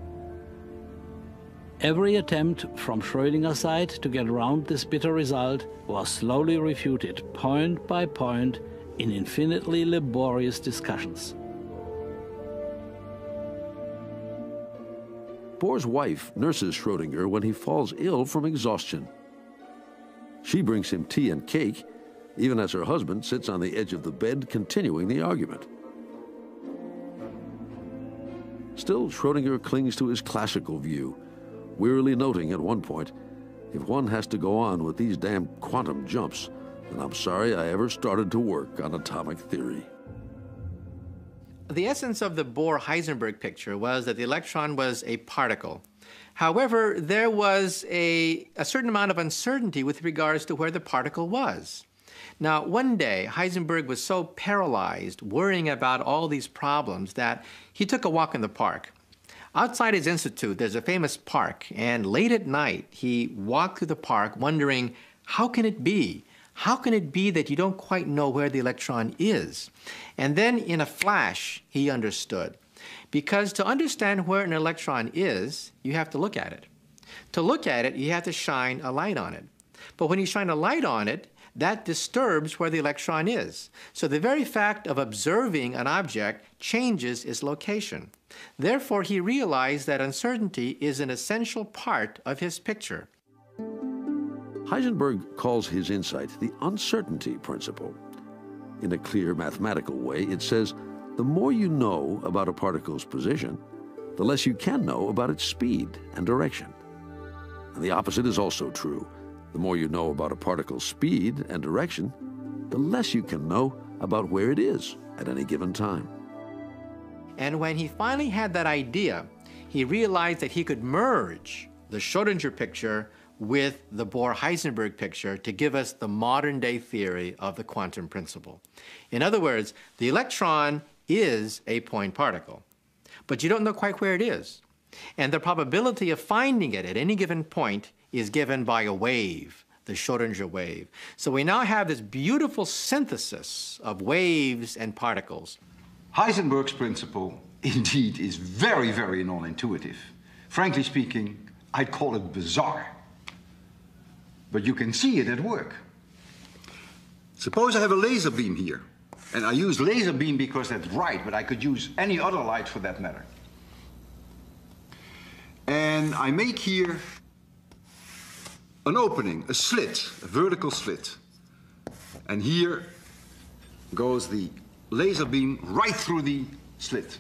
Every attempt from Schrödinger's side to get around this bitter result was slowly refuted, point by point, in infinitely laborious discussions. Bohr's wife nurses Schrödinger when he falls ill from exhaustion. She brings him tea and cake, even as her husband sits on the edge of the bed continuing the argument. Still, Schrödinger clings to his classical view, wearily noting at one point, if one has to go on with these damn quantum jumps, and I'm sorry I ever started to work on atomic theory. The essence of the Bohr-Heisenberg picture was that the electron was a particle. However, there was a, a certain amount of uncertainty with regards to where the particle was. Now, one day, Heisenberg was so paralyzed, worrying about all these problems, that he took a walk in the park. Outside his institute, there's a famous park, and late at night, he walked through the park wondering, how can it be? How can it be that you don't quite know where the electron is? And then, in a flash, he understood. Because to understand where an electron is, you have to look at it. To look at it, you have to shine a light on it. But when you shine a light on it, that disturbs where the electron is. So the very fact of observing an object changes its location. Therefore, he realized that uncertainty is an essential part of his picture. Heisenberg calls his insight the uncertainty principle. In a clear mathematical way, it says, the more you know about a particle's position, the less you can know about its speed and direction. And the opposite is also true. The more you know about a particle's speed and direction, the less you can know about where it is at any given time. And when he finally had that idea, he realized that he could merge the Schrödinger picture with the Bohr-Heisenberg picture to give us the modern-day theory of the quantum principle. In other words, the electron is a point particle, but you don't know quite where it is. And the probability of finding it at any given point is given by a wave, the Schrödinger wave. So we now have this beautiful synthesis of waves and particles. Heisenberg's principle indeed is very, very non-intuitive. Frankly speaking, I'd call it bizarre. But you can see it at work. Suppose I have a laser beam here. And I use laser beam because that's right, but I could use any other light for that matter. And I make here an opening, a slit, a vertical slit. And here goes the laser beam right through the slit.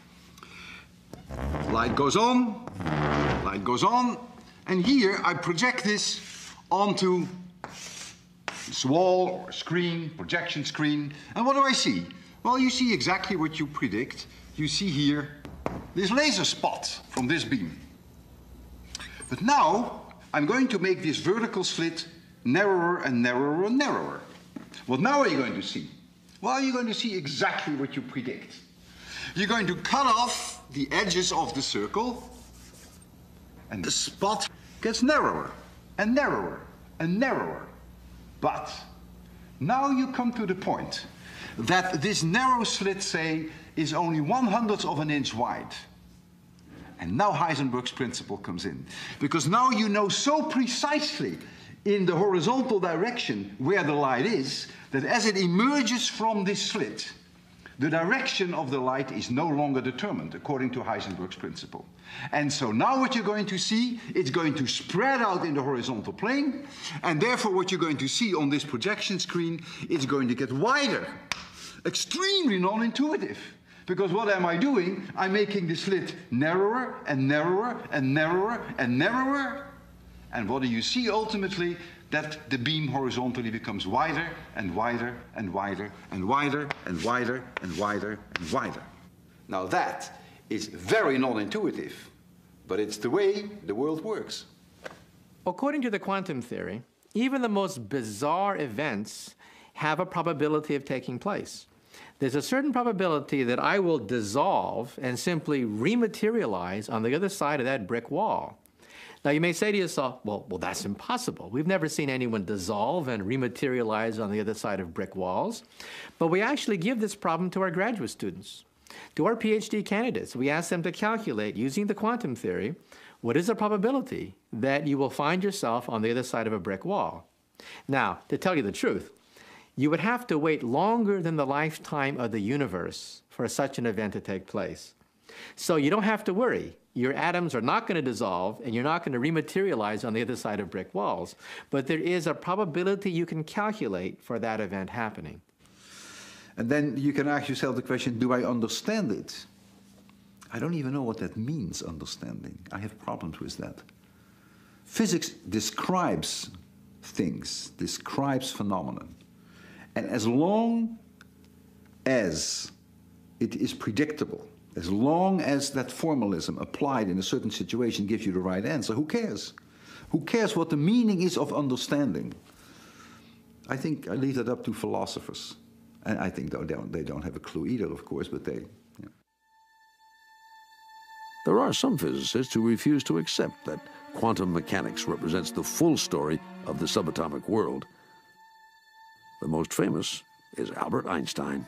Light goes on, light goes on, and here I project this onto this wall or screen, projection screen, and what do I see? Well, you see exactly what you predict. You see here this laser spot from this beam. But now I'm going to make this vertical slit narrower and narrower and narrower. What now are you going to see? Well, you're going to see exactly what you predict. You're going to cut off the edges of the circle, and the spot gets narrower and narrower and narrower. But now you come to the point that this narrow slit, say, is only one hundredth of an inch wide. And now Heisenberg's principle comes in. Because now you know so precisely in the horizontal direction where the light is, that as it emerges from this slit, the direction of the light is no longer determined according to Heisenberg's principle. And so now what you're going to see, it's going to spread out in the horizontal plane, and therefore what you're going to see on this projection screen is going to get wider. Extremely non-intuitive. Because what am I doing? I'm making the slit narrower and narrower and narrower and narrower. And what do you see ultimately? That the beam horizontally becomes wider and wider and wider and wider and wider and wider and wider. Now that is very non-intuitive, but it's the way the world works. According to the quantum theory, even the most bizarre events have a probability of taking place. There's a certain probability that I will dissolve and simply rematerialize on the other side of that brick wall. Now, you may say to yourself, well, well, that's impossible. We've never seen anyone dissolve and rematerialize on the other side of brick walls. But we actually give this problem to our graduate students, to our PhD candidates. We ask them to calculate, using the quantum theory, what is the probability that you will find yourself on the other side of a brick wall? Now, to tell you the truth, you would have to wait longer than the lifetime of the universe for such an event to take place. So you don't have to worry. Your atoms are not going to dissolve, and you're not going to rematerialize on the other side of brick walls. But there is a probability you can calculate for that event happening. And then you can ask yourself the question, do I understand it? I don't even know what that means, understanding. I have problems with that. Physics describes things, describes phenomenon. And as long as it is predictable, as long as that formalism applied in a certain situation gives you the right answer, who cares? Who cares what the meaning is of understanding? I think I leave that up to philosophers. And I think they don't, they don't have a clue either, of course, but they... Yeah. There are some physicists who refuse to accept that quantum mechanics represents the full story of the subatomic world. The most famous is Albert Einstein.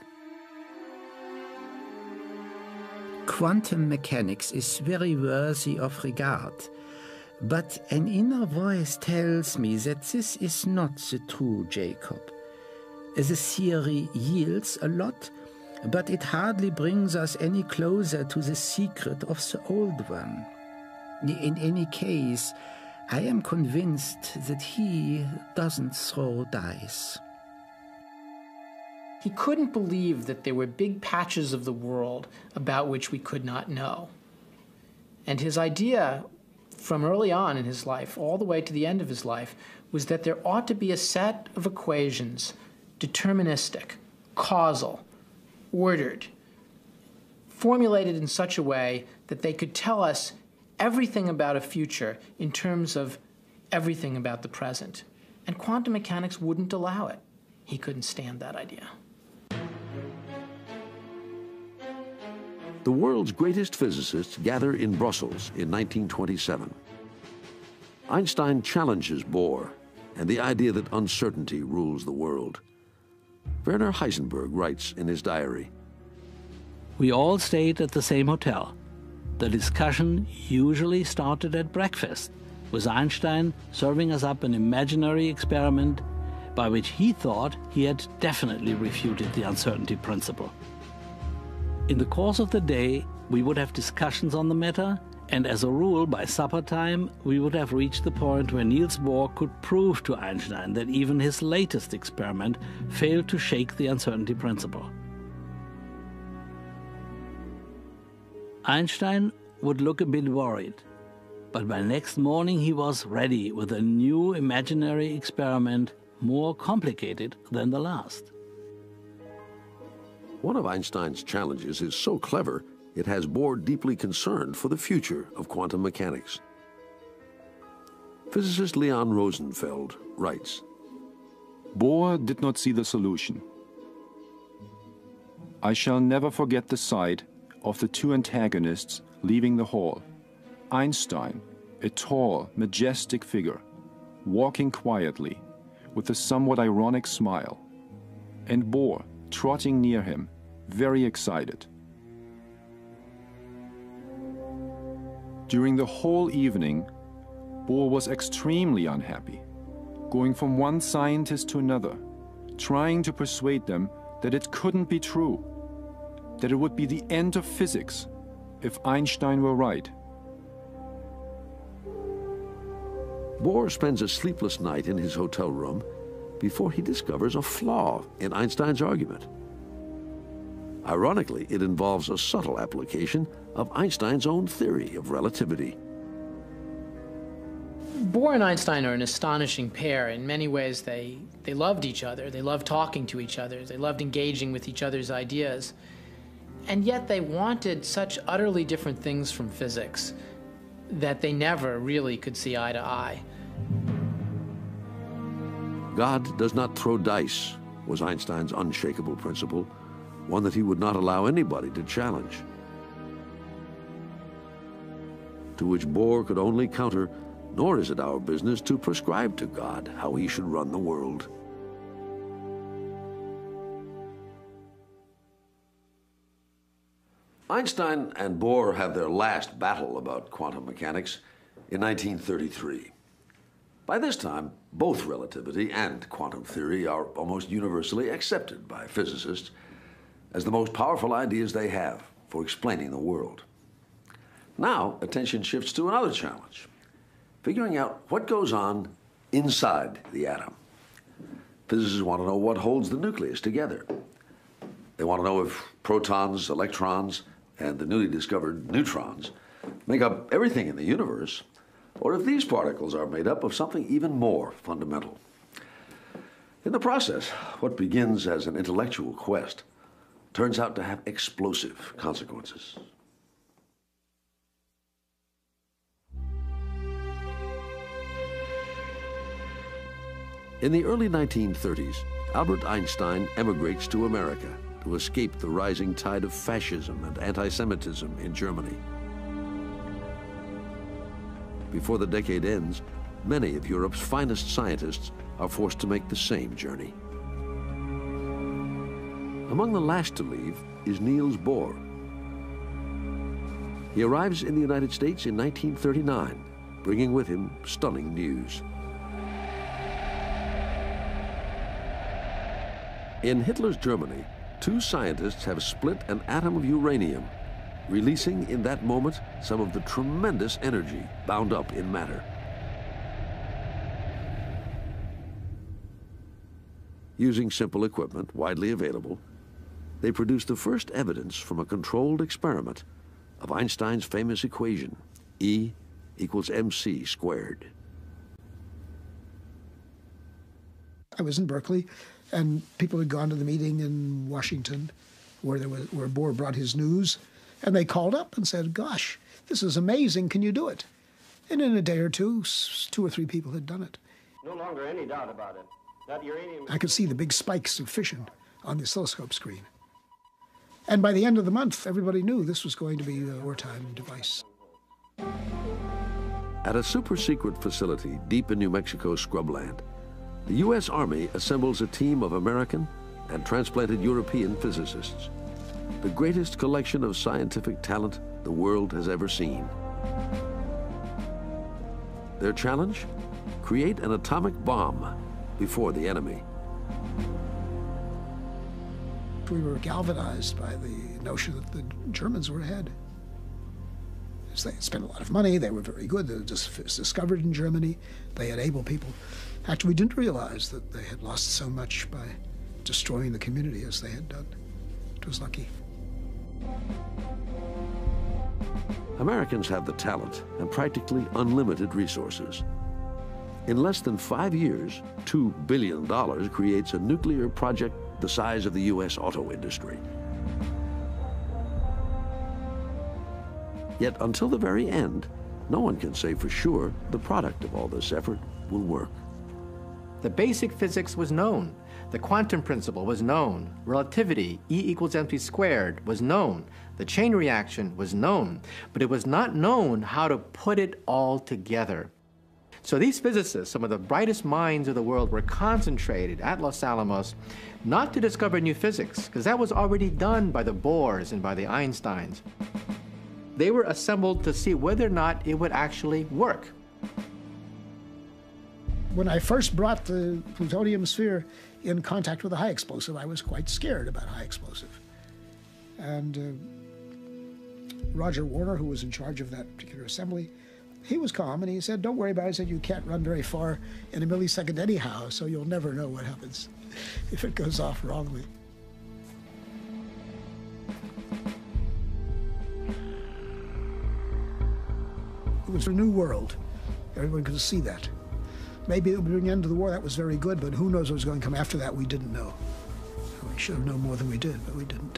Quantum mechanics is very worthy of regard, but an inner voice tells me that this is not the true Jacob. The theory yields a lot, but it hardly brings us any closer to the secret of the old one. In any case, I am convinced that he doesn't throw dice. He couldn't believe that there were big patches of the world about which we could not know. And his idea from early on in his life, all the way to the end of his life, was that there ought to be a set of equations, deterministic, causal, ordered, formulated in such a way that they could tell us everything about a future in terms of everything about the present. And quantum mechanics wouldn't allow it. He couldn't stand that idea. The world's greatest physicists gather in Brussels in nineteen twenty-seven. Einstein challenges Bohr and the idea that uncertainty rules the world. Werner Heisenberg writes in his diary, "We all stayed at the same hotel. The discussion usually started at breakfast, with Einstein serving us up an imaginary experiment by which he thought he had definitely refuted the uncertainty principle. In the course of the day, we would have discussions on the matter, and as a rule, by supper time, we would have reached the point where Niels Bohr could prove to Einstein that even his latest experiment failed to shake the uncertainty principle. Einstein would look a bit worried, but by next morning he was ready with a new imaginary experiment more complicated than the last." One of Einstein's challenges is so clever, it has Bohr deeply concerned for the future of quantum mechanics. Physicist Leon Rosenfeld writes, Bohr did not see the solution. I shall never forget the sight of the two antagonists leaving the hall. Einstein, a tall, majestic figure, walking quietly, with a somewhat ironic smile, and Bohr trotting near him, very excited. During the whole evening, Bohr was extremely unhappy, going from one scientist to another, trying to persuade them that it couldn't be true, that it would be the end of physics if Einstein were right. Bohr spends a sleepless night in his hotel room before he discovers a flaw in Einstein's argument. Ironically, it involves a subtle application of Einstein's own theory of relativity. Bohr and Einstein are an astonishing pair. In many ways, they, they loved each other. They loved talking to each other. They loved engaging with each other's ideas. And yet they wanted such utterly different things from physics that they never really could see eye to eye. God does not throw dice was Einstein's unshakable principle, one that he would not allow anybody to challenge. To which Bohr could only counter, nor is it our business to prescribe to God how he should run the world. Einstein and Bohr have their last battle about quantum mechanics in nineteen thirty-three. By this time, both relativity and quantum theory are almost universally accepted by physicists as the most powerful ideas they have for explaining the world. Now, attention shifts to another challenge, figuring out what goes on inside the atom. Physicists want to know what holds the nucleus together. They want to know if protons, electrons, and the newly discovered neutrons make up everything in the universe, or if these particles are made up of something even more fundamental. In the process, what begins as an intellectual quest turns out to have explosive consequences. In the early nineteen thirties, Albert Einstein emigrates to America to escape the rising tide of fascism and anti-Semitism in Germany. Before the decade ends, many of Europe's finest scientists are forced to make the same journey. Among the last to leave is Niels Bohr. He arrives in the United States in nineteen thirty-nine, bringing with him stunning news. In Hitler's Germany, two scientists have split an atom of uranium, releasing in that moment some of the tremendous energy bound up in matter. Using simple equipment widely available, they produced the first evidence from a controlled experiment of Einstein's famous equation, E equals mc squared. I was in Berkeley, and people had gone to the meeting in Washington where, there was, where Bohr brought his news, and they called up and said, gosh, this is amazing, can you do it? And in a day or two, two or three people had done it. No longer any doubt about it. That uranium... I could see the big spikes of fission on the oscilloscope screen. And by the end of the month, everybody knew this was going to be a wartime device. At a super-secret facility deep in New Mexico's scrubland, the U S Army assembles a team of American and transplanted European physicists, the greatest collection of scientific talent the world has ever seen. Their challenge? Create an atomic bomb before the enemy. We were galvanized by the notion that the Germans were ahead. They had spent a lot of money, they were very good, they were just discovered in Germany, they had able people. Actually, we didn't realize that they had lost so much by destroying the community as they had done. It was lucky. Americans have the talent and practically unlimited resources. In less than five years, two billion dollars creates a nuclear project the size of the U S auto industry. Yet until the very end, no one can say for sure the product of all this effort will work. The basic physics was known. The quantum principle was known. Relativity, E equals mc squared, was known. The chain reaction was known. But it was not known how to put it all together. So these physicists, some of the brightest minds of the world, were concentrated at Los Alamos not to discover new physics, because that was already done by the Bohrs and by the Einsteins. They were assembled to see whether or not it would actually work. When I first brought the plutonium sphere in contact with a high explosive, I was quite scared about high explosive. And uh, Roger Warner, who was in charge of that particular assembly, he was calm and he said, don't worry about it. He said, you can't run very far in a millisecond anyhow, so you'll never know what happens if it goes off wrongly. It was a new world. Everyone could see that. Maybe it would bring an end to the war. That was very good, but who knows what was going to come after that? We didn't know. We should have known more than we did, but we didn't.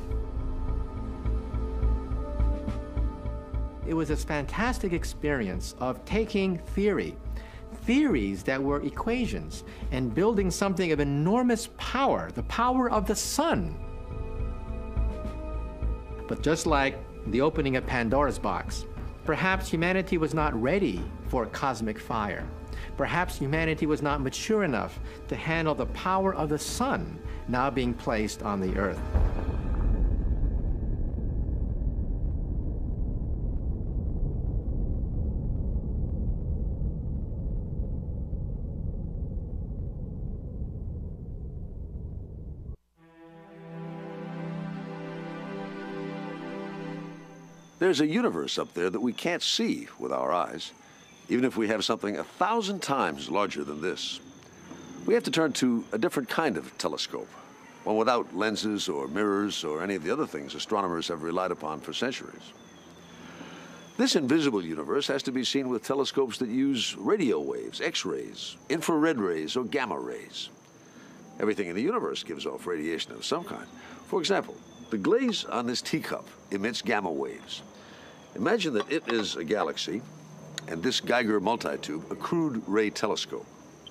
It was this fantastic experience of taking theory, theories that were equations, and building something of enormous power, the power of the sun. But just like the opening of Pandora's box, perhaps humanity was not ready for cosmic fire. Perhaps humanity was not mature enough to handle the power of the sun now being placed on the earth. There's a universe up there that we can't see with our eyes, even if we have something a thousand times larger than this. We have to turn to a different kind of telescope, one without lenses or mirrors or any of the other things astronomers have relied upon for centuries. This invisible universe has to be seen with telescopes that use radio waves, X-rays, infrared rays, or gamma rays. Everything in the universe gives off radiation of some kind. For example, the glaze on this teacup emits gamma waves. Imagine that it is a galaxy, and this Geiger multitube a crude ray telescope.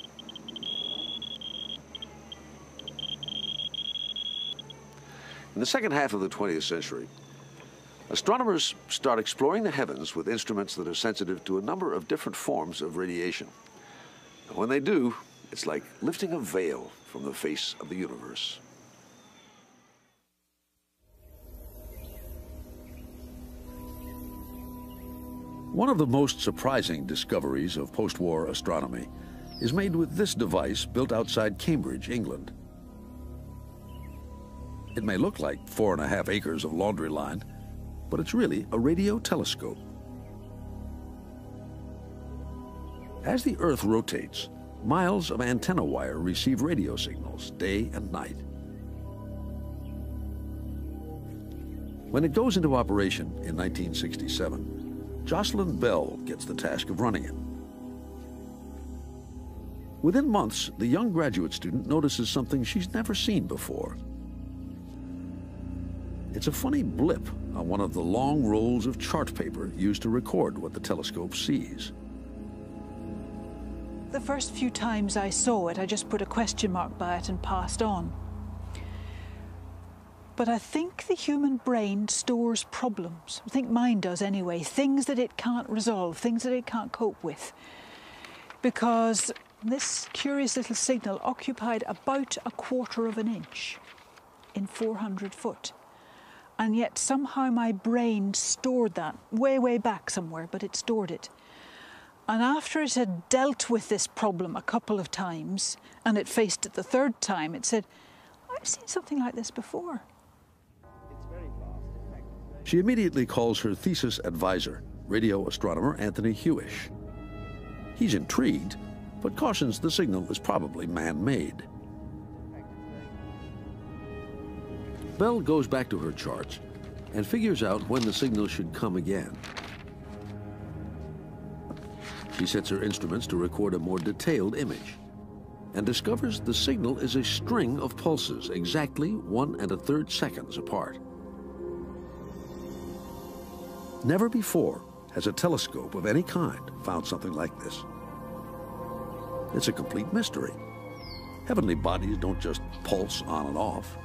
In the second half of the twentieth century, astronomers start exploring the heavens with instruments that are sensitive to a number of different forms of radiation. And when they do, it's like lifting a veil from the face of the universe. One of the most surprising discoveries of post-war astronomy is made with this device built outside Cambridge, England. It may look like four and a half acres of laundry line, but it's really a radio telescope. As the Earth rotates, miles of antenna wire receive radio signals day and night. When it goes into operation in nineteen sixty-seven, Jocelyn Bell gets the task of running it. Within months, the young graduate student notices something she's never seen before. It's a funny blip on one of the long rolls of chart paper used to record what the telescope sees. The first few times I saw it, I just put a question mark by it and passed on. But I think the human brain stores problems. I think mine does anyway, things that it can't resolve, things that it can't cope with. Because this curious little signal occupied about a quarter of an inch in four hundred foot. And yet somehow my brain stored that, way, way back somewhere, but it stored it. And after it had dealt with this problem a couple of times, and it faced it the third time, it said, I've seen something like this before. She immediately calls her thesis advisor, radio astronomer Anthony Hewish. He's intrigued, but cautions the signal is probably man-made. Bell goes back to her charts and figures out when the signal should come again. She sets her instruments to record a more detailed image and discovers the signal is a string of pulses exactly one and a third seconds apart. Never before has a telescope of any kind found something like this. It's a complete mystery. Heavenly bodies don't just pulse on and off.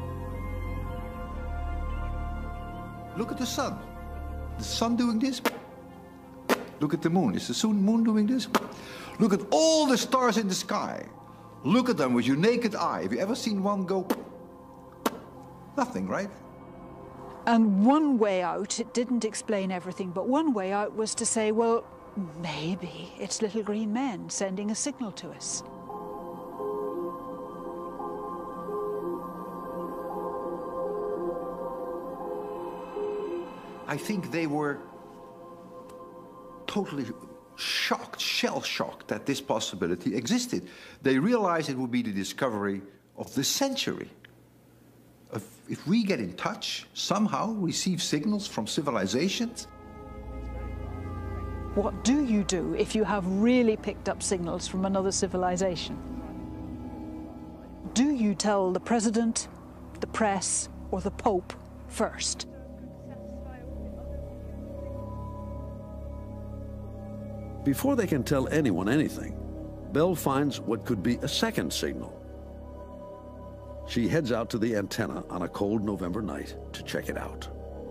Look at the sun. The sun doing this. Look at the moon. Is the moon doing this? Look at all the stars in the sky. Look at them with your naked eye. Have you ever seen one go? Nothing, right? And one way out, it didn't explain everything, but one way out was to say, well, maybe it's little green men sending a signal to us. I think they were totally shocked, shell-shocked that this possibility existed. They realized it would be the discovery of the century. If, if we get in touch, somehow receive signals from civilizations. What do you do if you have really picked up signals from another civilization? Do you tell the president, the press, or the Pope first? Before they can tell anyone anything, Bell finds what could be a second signal. She heads out to the antenna on a cold November night to check it out.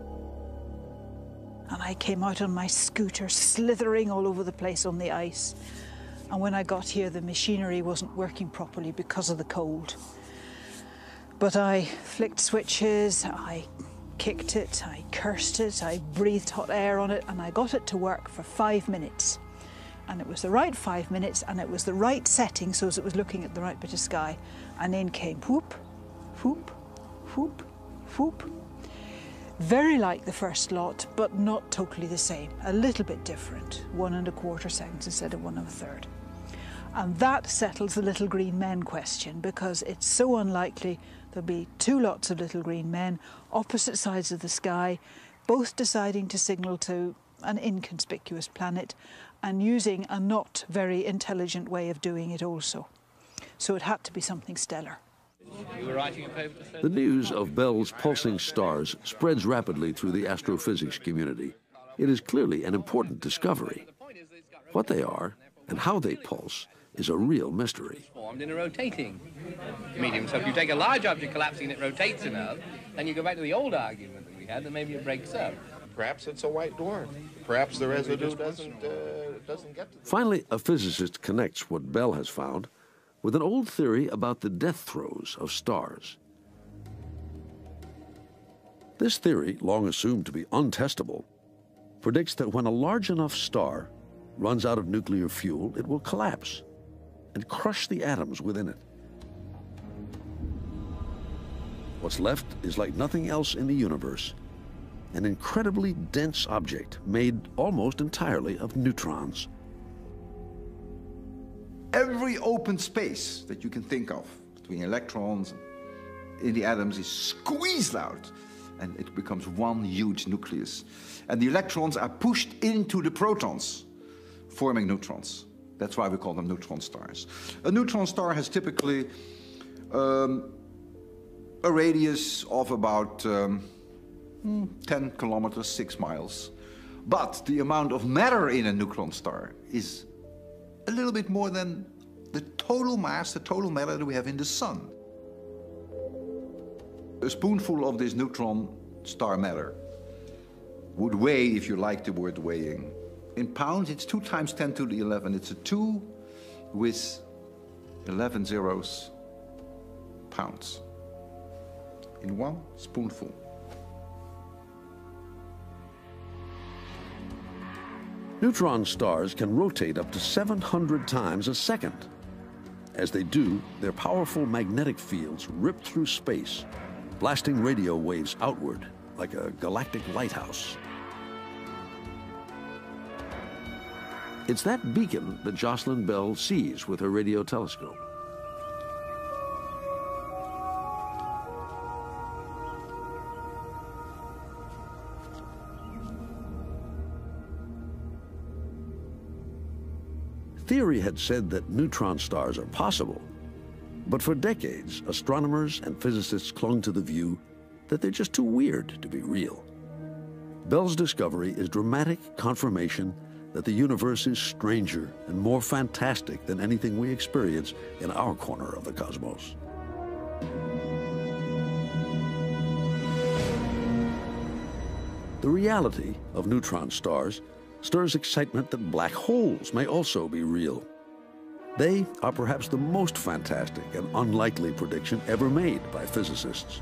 And I came out on my scooter, slithering all over the place on the ice. And when I got here, the machinery wasn't working properly because of the cold. But I flicked switches, I kicked it, I cursed it, I breathed hot air on it, and I got it to work for five minutes. And it was the right five minutes, and it was the right setting, so as it was looking at the right bit of sky. And in came whoop, whoop, whoop, whoop. Very like the first lot, but not totally the same. A little bit different. One and a quarter seconds instead of one and a third. And that settles the little green men question, because it's so unlikely there'll be two lots of little green men, opposite sides of the sky, both deciding to signal to an inconspicuous planet, and using a not very intelligent way of doing it also. so it had to be something stellar. You were writing a paper to say The news of Bell's pulsing stars spreads rapidly through the astrophysics community. It is clearly an important discovery. What they are and how they pulse is a real mystery. formed in a rotating medium. So if you take a large object collapsing and it rotates enough, then you go back to the old argument that we had that maybe it breaks up. Perhaps it's a white dwarf. Perhaps the residue doesn't, uh, doesn't get to them. Finally, a physicist connects what Bell has found with an old theory about the death throes of stars. This theory, long assumed to be untestable, predicts that when a large enough star runs out of nuclear fuel, it will collapse and crush the atoms within it. What's left is like nothing else in the universe, an incredibly dense object made almost entirely of neutrons. Every open space that you can think of between electrons in the atoms is squeezed out, and it becomes one huge nucleus. And the electrons are pushed into the protons, forming neutrons. That's why we call them neutron stars. A neutron star has typically um, a radius of about um, ten kilometers, six miles. But the amount of matter in a neutron star is a little bit more than the total mass, the total matter that we have in the sun. A spoonful of this neutron star matter would weigh, if you like the word weighing, in pounds, it's two times ten to the eleven. It's a two with eleven zeros pounds in one spoonful. Neutron stars can rotate up to seven hundred times a second. As they do, their powerful magnetic fields rip through space, blasting radio waves outward like a galactic lighthouse. It's that beacon that Jocelyn Bell sees with her radio telescope. Theory had said that neutron stars are possible, but for decades, astronomers and physicists clung to the view that they're just too weird to be real. Bell's discovery is dramatic confirmation that the universe is stranger and more fantastic than anything we experience in our corner of the cosmos. The reality of neutron stars stirs excitement that black holes may also be real. They are perhaps the most fantastic and unlikely prediction ever made by physicists.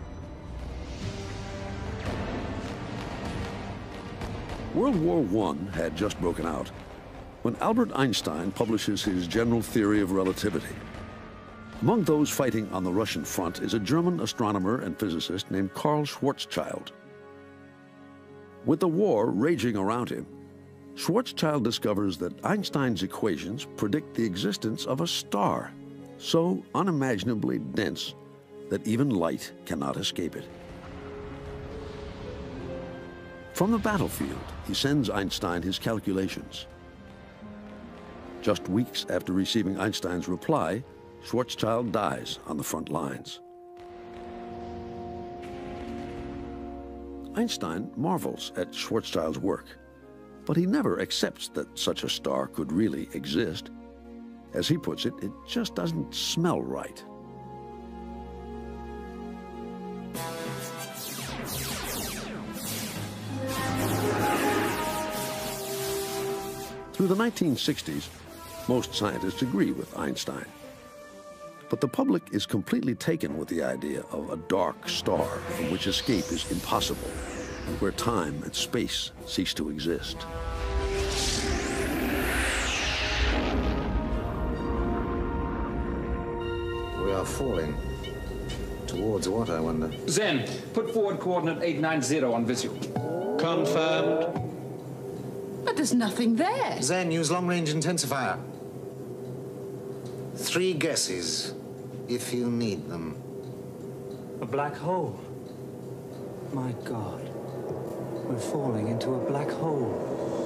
World War One had just broken out when Albert Einstein publishes his general theory of relativity. Among those fighting on the Russian front is a German astronomer and physicist named Karl Schwarzschild. With the war raging around him, Schwarzschild discovers that Einstein's equations predict the existence of a star so unimaginably dense that even light cannot escape it. From the battlefield, he sends Einstein his calculations. Just weeks after receiving Einstein's reply, Schwarzschild dies on the front lines. Einstein marvels at Schwarzschild's work, but he never accepts that such a star could really exist. As he puts it, it just doesn't smell right. Through the nineteen sixties, most scientists agree with Einstein. But the public is completely taken with the idea of a dark star from which escape is impossible, and where time and space cease to exist. We are falling. Towards what, I wonder? Zen, put forward coordinate eight nine zero on visual. Confirmed. But there's nothing there. Zen, use long-range intensifier. Three guesses, if you need them. A black hole. My God. We're falling into a black hole.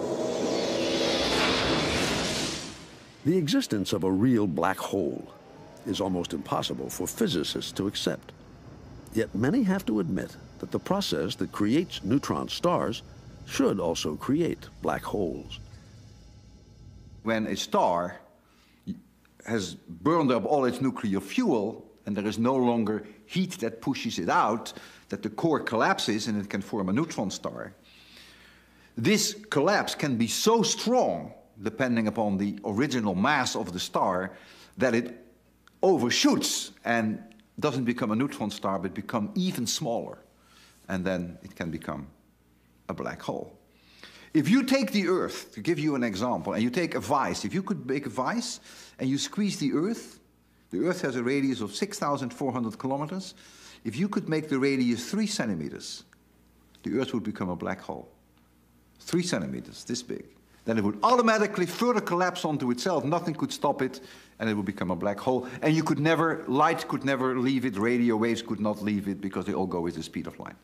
The existence of a real black hole is almost impossible for physicists to accept. Yet many have to admit that the process that creates neutron stars should also create black holes. When a star has burned up all its nuclear fuel and there is no longer heat that pushes it out, that the core collapses and it can form a neutron star. This collapse can be so strong, depending upon the original mass of the star, that it overshoots and doesn't become a neutron star, but become even smaller. And then it can become a black hole. If you take the Earth, to give you an example, and you take a vise, if you could make a vise and you squeeze the Earth, the Earth has a radius of six thousand four hundred kilometers. If you could make the radius three centimeters, the Earth would become a black hole. Three centimeters, this big. Then it would automatically further collapse onto itself. Nothing could stop it, and it would become a black hole. And you could never, light could never leave it, radio waves could not leave it, because they all go with the speed of light.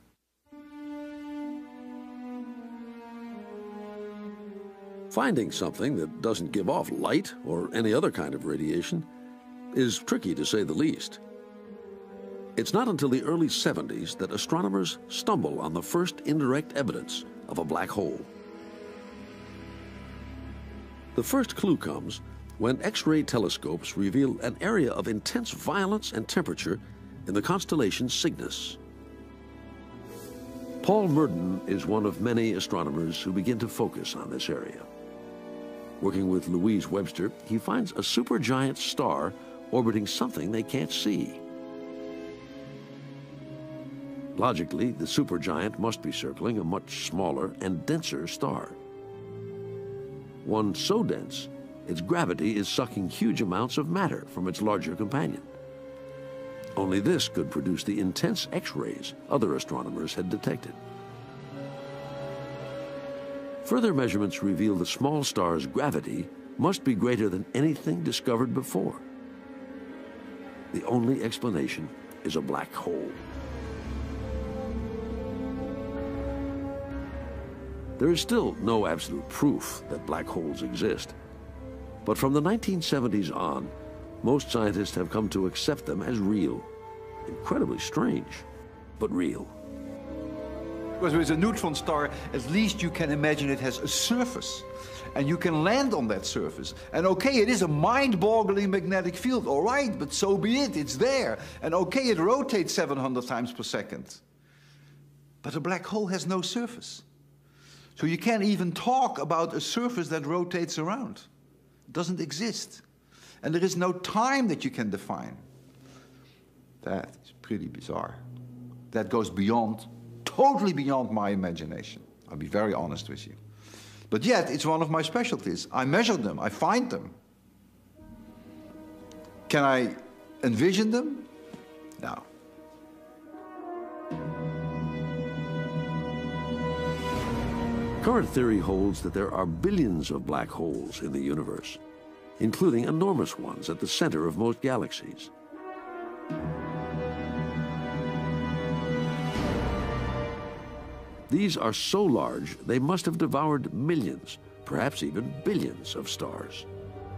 Finding something that doesn't give off light or any other kind of radiation is tricky, to say the least. It's not until the early seventies that astronomers stumble on the first indirect evidence of a black hole. The first clue comes when X-ray telescopes reveal an area of intense violence and temperature in the constellation Cygnus. Paul Murden is one of many astronomers who begin to focus on this area. Working with Louise Webster, he finds a supergiant star orbiting something they can't see. Logically, the supergiant must be circling a much smaller and denser star. One so dense, its gravity is sucking huge amounts of matter from its larger companion. Only this could produce the intense X-rays other astronomers had detected. Further measurements reveal the small star's gravity must be greater than anything discovered before. The only explanation is a black hole. There is still no absolute proof that black holes exist. But from the nineteen seventies on, most scientists have come to accept them as real. Incredibly strange, but real. Because with a neutron star, at least you can imagine it has a surface. And you can land on that surface. And okay, it is a mind-boggling magnetic field, all right, but so be it, it's there. And okay, it rotates seven hundred times per second. But a black hole has no surface. So you can't even talk about a surface that rotates around. It doesn't exist. And there is no time that you can define. That is pretty bizarre. That goes beyond, totally beyond my imagination. I'll be very honest with you. But yet, it's one of my specialties. I measure them, I find them. Can I envision them? No. Current theory holds that there are billions of black holes in the universe, including enormous ones at the center of most galaxies. These are so large, they must have devoured millions, perhaps even billions of stars.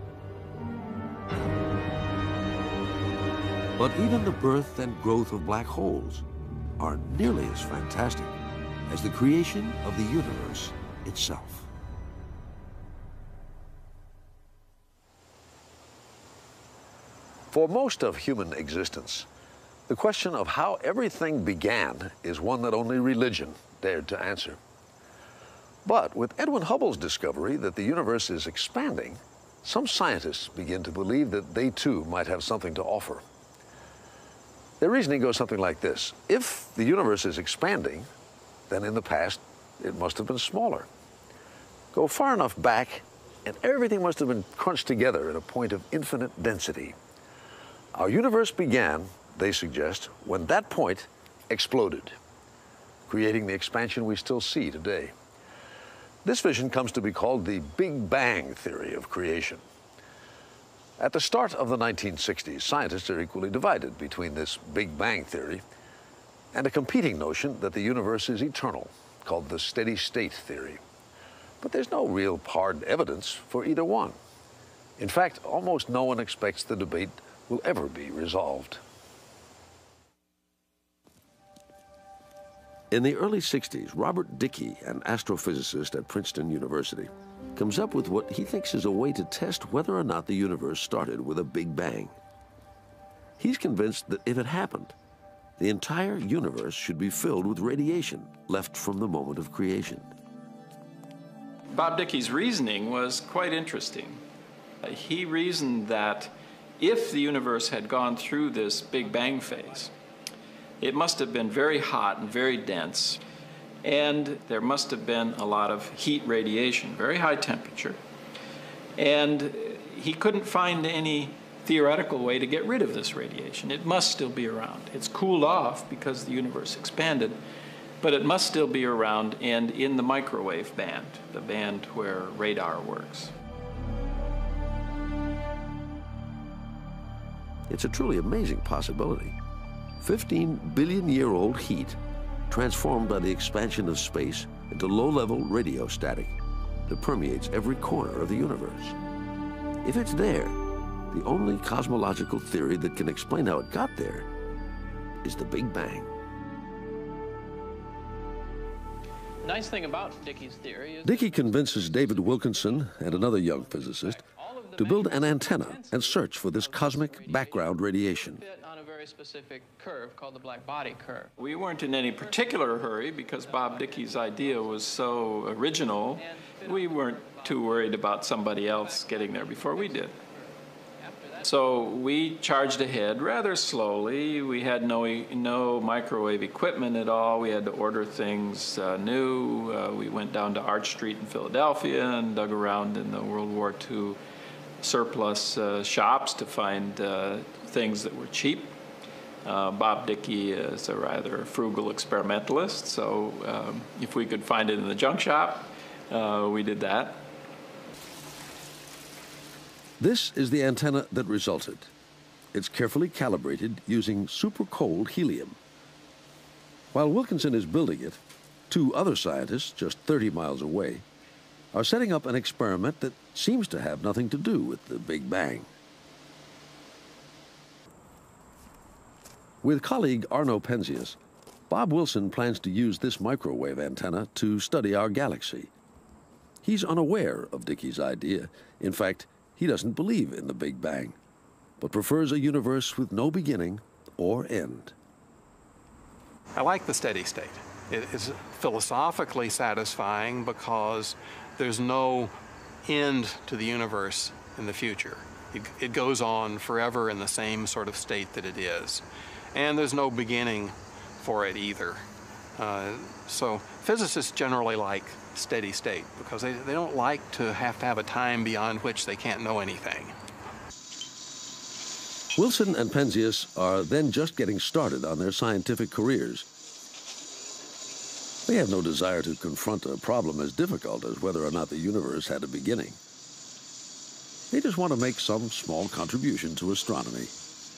But even the birth and growth of black holes are nearly as fantastic as the creation of the universe itself. For most of human existence, the question of how everything began is one that only religion dared to answer. But with Edwin Hubble's discovery that the universe is expanding, some scientists begin to believe that they too might have something to offer. Their reasoning goes something like this. If the universe is expanding, then in the past it must have been smaller. Go far enough back, and everything must have been crunched together at a point of infinite density. Our universe began, they suggest, when that point exploded, creating the expansion we still see today. This vision comes to be called the Big Bang theory of creation. At the start of the nineteen sixties, scientists are equally divided between this Big Bang theory and a competing notion that the universe is eternal, called the steady state theory. But there's no real hard evidence for either one. In fact, almost no one expects the debate will ever be resolved. In the early sixties, Robert Dicke, an astrophysicist at Princeton University, comes up with what he thinks is a way to test whether or not the universe started with a Big Bang. He's convinced that if it happened, the entire universe should be filled with radiation left from the moment of creation. Bob Dicke's reasoning was quite interesting. He reasoned that if the universe had gone through this Big Bang phase, it must have been very hot and very dense, and there must have been a lot of heat radiation, very high temperature. And he couldn't find any theoretical way to get rid of this radiation. It must still be around. It's cooled off because the universe expanded, but it must still be around and in the microwave band, the band where radar works. It's a truly amazing possibility. fifteen billion year old heat transformed by the expansion of space into low-level radio static that permeates every corner of the universe. If it's there, the only cosmological theory that can explain how it got there is the Big Bang. The nice thing about Dicke's theory is... Dicke convinces David Wilkinson and another young physicist to build an antenna and search for this cosmic background radiation. ...on a very specific curve called the black body curve. We weren't in any particular hurry because Bob Dicke's idea was so original. We weren't too worried about somebody else getting there before we did. So we charged ahead rather slowly. We had no, no microwave equipment at all. We had to order things uh, new. Uh, we went down to Arch Street in Philadelphia and dug around in the World War Two surplus uh, shops to find uh, things that were cheap. Uh, Bob Dicke is a rather frugal experimentalist, so um, if we could find it in the junk shop, uh, we did that. This is the antenna that resulted. It's carefully calibrated using super cold helium. While Wilkinson is building it, two other scientists, just thirty miles away, are setting up an experiment that seems to have nothing to do with the Big Bang. With colleague Arno Penzias, Bob Wilson plans to use this microwave antenna to study our galaxy. He's unaware of Dicke's idea. In fact, he doesn't believe in the Big Bang, but prefers a universe with no beginning or end. I like the steady state. It is philosophically satisfying because there's no end to the universe in the future. It, it goes on forever in the same sort of state that it is. And there's no beginning for it either. Uh, so physicists generally like steady state because they, they don't like to have to have a time beyond which they can't know anything. Wilson and Penzias are then just getting started on their scientific careers. They have no desire to confront a problem as difficult as whether or not the universe had a beginning. They just want to make some small contribution to astronomy.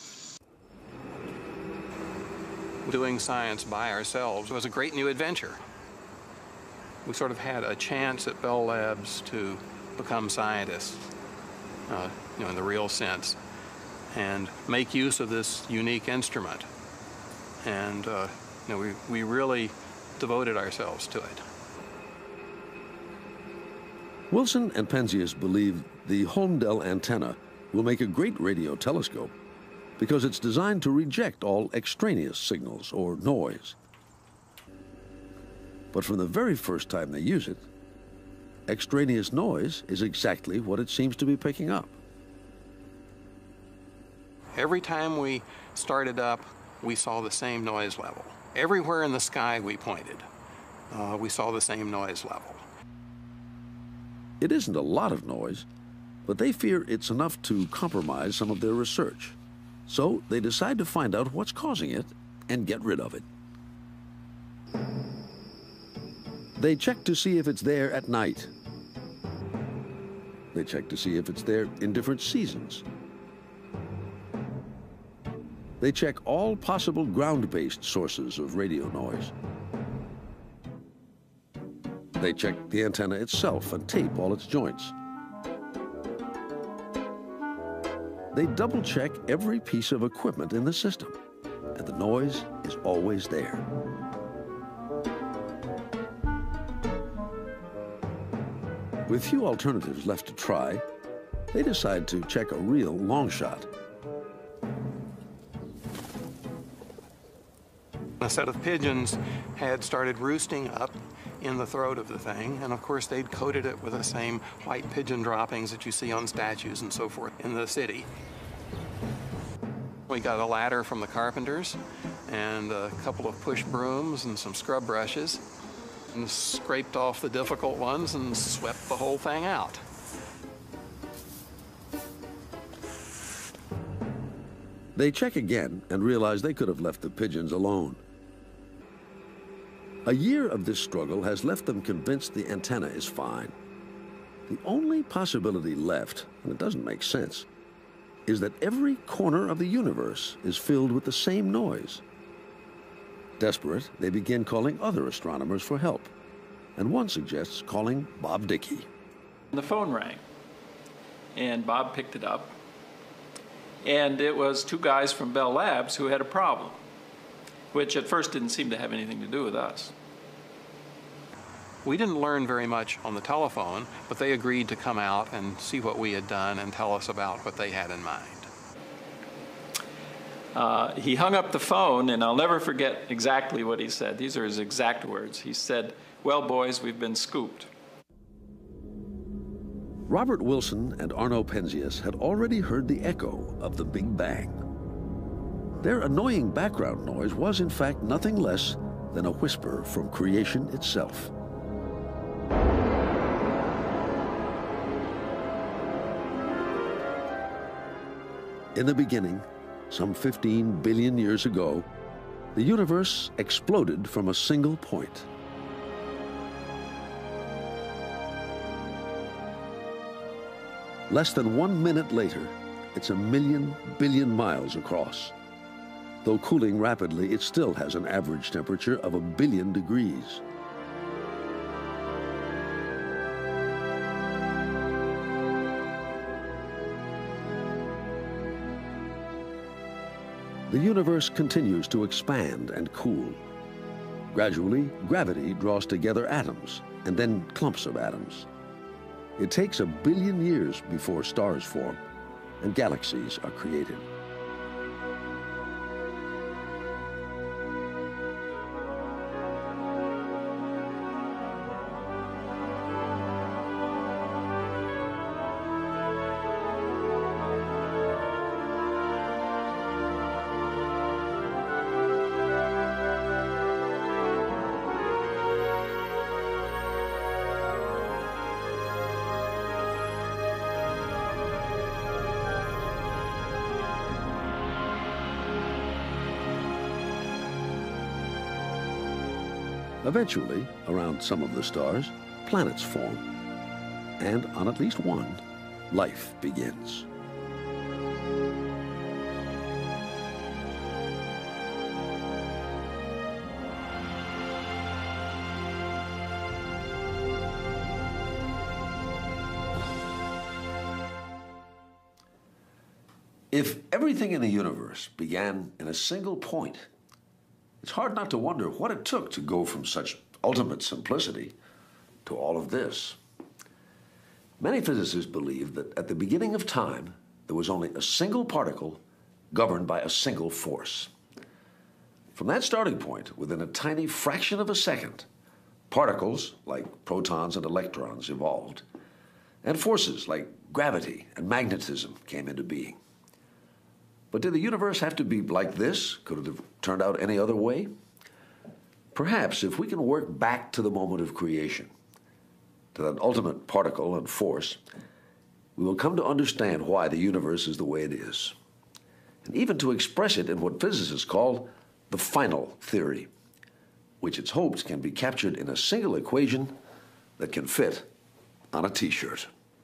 Doing science by ourselves was a great new adventure. We sort of had a chance at Bell Labs to become scientists, uh, you know, in the real sense, and make use of this unique instrument. And uh, you know, we, we really devoted ourselves to it. Wilson and Penzias believe the Holmdel antenna will make a great radio telescope because it's designed to reject all extraneous signals or noise. But from the very first time they use it, extraneous noise is exactly what it seems to be picking up. Every time we started up, we saw the same noise level. Everywhere in the sky we pointed, uh, we saw the same noise level. It isn't a lot of noise, but they fear it's enough to compromise some of their research. So they decide to find out what's causing it and get rid of it. They check to see if it's there at night. They check to see if it's there in different seasons. They check all possible ground-based sources of radio noise. They check the antenna itself and tape all its joints. they double-check every piece of equipment in the system, and the noise is always there. With few alternatives left to try, they decide to check a real long shot. A set of pigeons had started roosting up in the throat of the thing, and of course they'd coated it with the same white pigeon droppings that you see on statues and so forth in the city. We got a ladder from the carpenters and a couple of push brooms and some scrub brushes, and scraped off the difficult ones and swept the whole thing out. They check again and realize they could have left the pigeons alone. A year of this struggle has left them convinced the antenna is fine. The only possibility left, and it doesn't make sense, is that every corner of the universe is filled with the same noise. Desperate, they begin calling other astronomers for help, and one suggests calling Bob Dickey. The phone rang, and Bob picked it up, and it was two guys from Bell Labs who had a problem, which at first didn't seem to have anything to do with us. We didn't learn very much on the telephone, but they agreed to come out and see what we had done and tell us about what they had in mind. Uh, he hung up the phone, and I'll never forget exactly what he said. These are his exact words. He said, "Well, boys, we've been scooped." Robert Wilson and Arno Penzias had already heard the echo of the Big Bang. Their annoying background noise was, in fact, nothing less than a whisper from creation itself. In the beginning, some fifteen billion years ago, the universe exploded from a single point. Less than one minute later, it's a million billion miles across. Though cooling rapidly, it still has an average temperature of a billion degrees. The universe continues to expand and cool. Gradually, gravity draws together atoms, and then clumps of atoms. It takes a billion years before stars form, and galaxies are created. Eventually, around some of the stars, planets form. And on at least one, life begins. If everything in the universe began in a single point, it's hard not to wonder what it took to go from such ultimate simplicity to all of this. Many physicists believe that at the beginning of time, there was only a single particle governed by a single force. From that starting point, within a tiny fraction of a second, particles like protons and electrons evolved, and forces like gravity and magnetism came into being. But did the universe have to be like this? Could it have turned out any other way? Perhaps if we can work back to the moment of creation, to that ultimate particle and force, we will come to understand why the universe is the way it is, and even to express it in what physicists call the final theory, which it's hoped can be captured in a single equation that can fit on a t-shirt.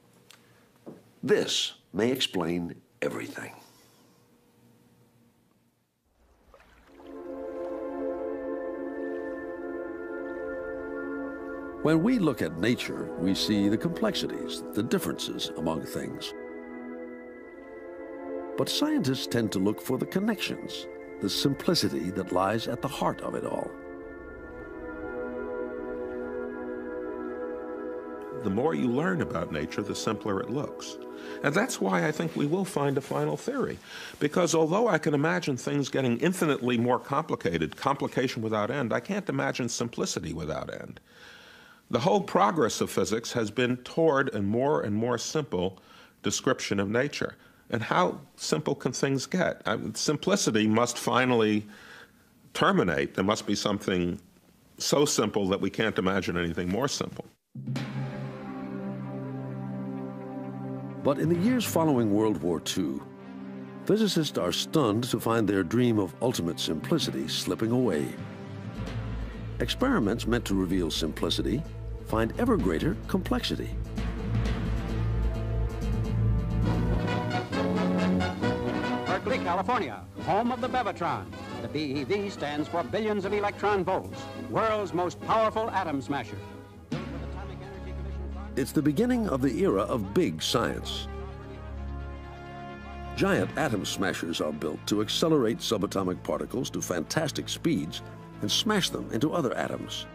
This may explain everything. When we look at nature, we see the complexities, the differences among things. But scientists tend to look for the connections, the simplicity that lies at the heart of it all. The more you learn about nature, the simpler it looks. And that's why I think we will find a final theory. Because although I can imagine things getting infinitely more complicated, complication without end, I can't imagine simplicity without end. The whole progress of physics has been toward a more and more simple description of nature. And how simple can things get? I mean, simplicity must finally terminate. There must be something so simple that we can't imagine anything more simple. But in the years following World War Two, physicists are stunned to find their dream of ultimate simplicity slipping away. Experiments meant to reveal simplicity find ever greater complexity. Berkeley, California, home of the Bevatron. The B E V stands for billions of electron volts, world's most powerful atom smasher. It's the beginning of the era of big science. Giant atom smashers are built to accelerate subatomic particles to fantastic speeds and smash them into other atoms.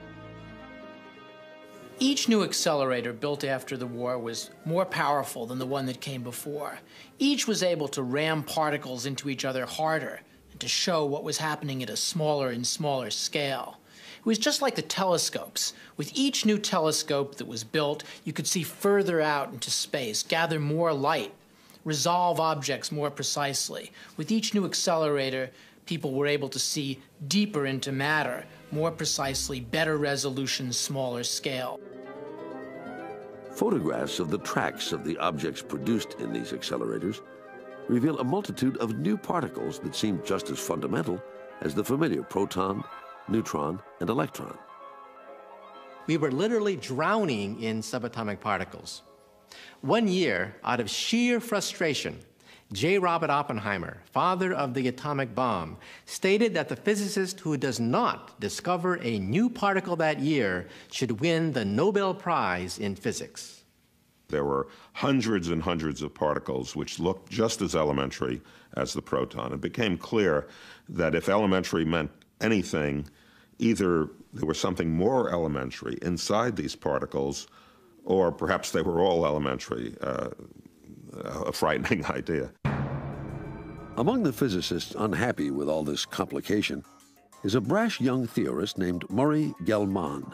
Each new accelerator built after the war was more powerful than the one that came before. Each was able to ram particles into each other harder and to show what was happening at a smaller and smaller scale. It was just like the telescopes. With each new telescope that was built, you could see further out into space, gather more light, resolve objects more precisely. With each new accelerator, people were able to see deeper into matter, more precisely, better resolution, smaller scale. Photographs of the tracks of the objects produced in these accelerators reveal a multitude of new particles that seem just as fundamental as the familiar proton, neutron, and electron. We were literally drowning in subatomic particles. One year, out of sheer frustration, J. Robert Oppenheimer, father of the atomic bomb, stated that the physicist who does not discover a new particle that year should win the Nobel Prize in physics. There were hundreds and hundreds of particles which looked just as elementary as the proton. It became clear that if elementary meant anything, either there was something more elementary inside these particles, or perhaps they were all elementary, uh, a frightening idea. Among the physicists unhappy with all this complication is a brash young theorist named Murray Gell-Mann.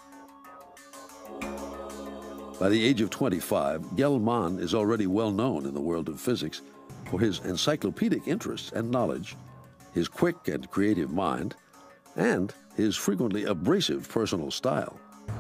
By the age of twenty-five, Gell-Mann is already well known in the world of physics for his encyclopedic interests and knowledge, his quick and creative mind, and his frequently abrasive personal style.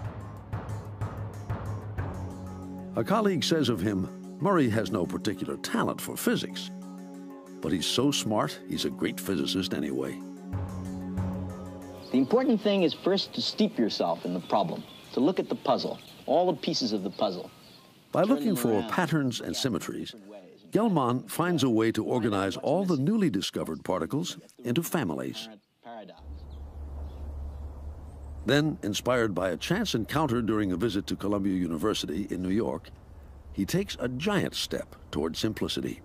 A colleague says of him, Murray has no particular talent for physics, but he's so smart, he's a great physicist anyway. The important thing is first to steep yourself in the problem, to look at the puzzle, all the pieces of the puzzle. By looking for patterns and symmetries, Gell-Mann finds a way to organize all the newly discovered particles into families. Then, inspired by a chance encounter during a visit to Columbia University in New York, he takes a giant step toward simplicity.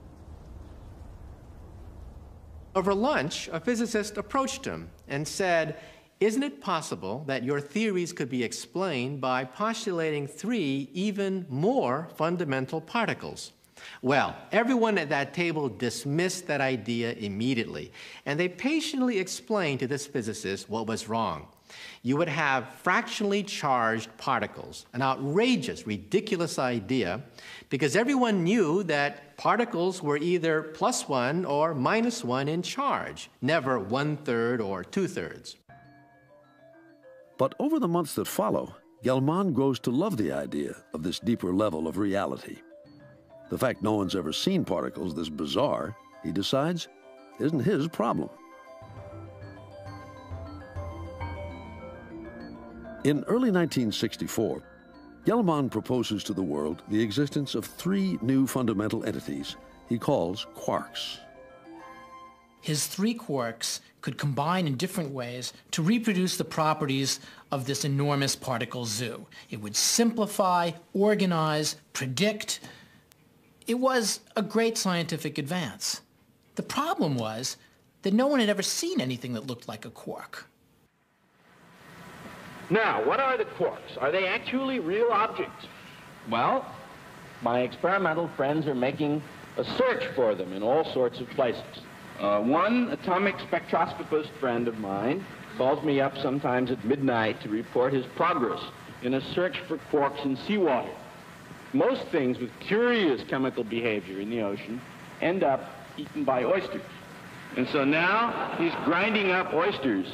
Over lunch, a physicist approached him and said, "Isn't it possible that your theories could be explained by postulating three even more fundamental particles?" Well, everyone at that table dismissed that idea immediately, and they patiently explained to this physicist what was wrong. You would have fractionally charged particles, an outrageous, ridiculous idea, because everyone knew that particles were either plus one or minus one in charge, never one-third or two-thirds. But over the months that follow, Gell-Mann grows to love the idea of this deeper level of reality. The fact no one's ever seen particles this bizarre, he decides, isn't his problem. In early nineteen sixty-four, Gell-Mann proposes to the world the existence of three new fundamental entities he calls quarks. His three quarks could combine in different ways to reproduce the properties of this enormous particle zoo. It would simplify, organize, predict, It was a great scientific advance. The problem was that no one had ever seen anything that looked like a quark. Now, what are the quarks? Are they actually real objects? Well, my experimental friends are making a search for them in all sorts of places. Uh, one atomic spectroscopist friend of mine calls me up sometimes at midnight to report his progress in a search for quarks in seawater. Most things with curious chemical behavior in the ocean end up eaten by oysters. And so now he's grinding up oysters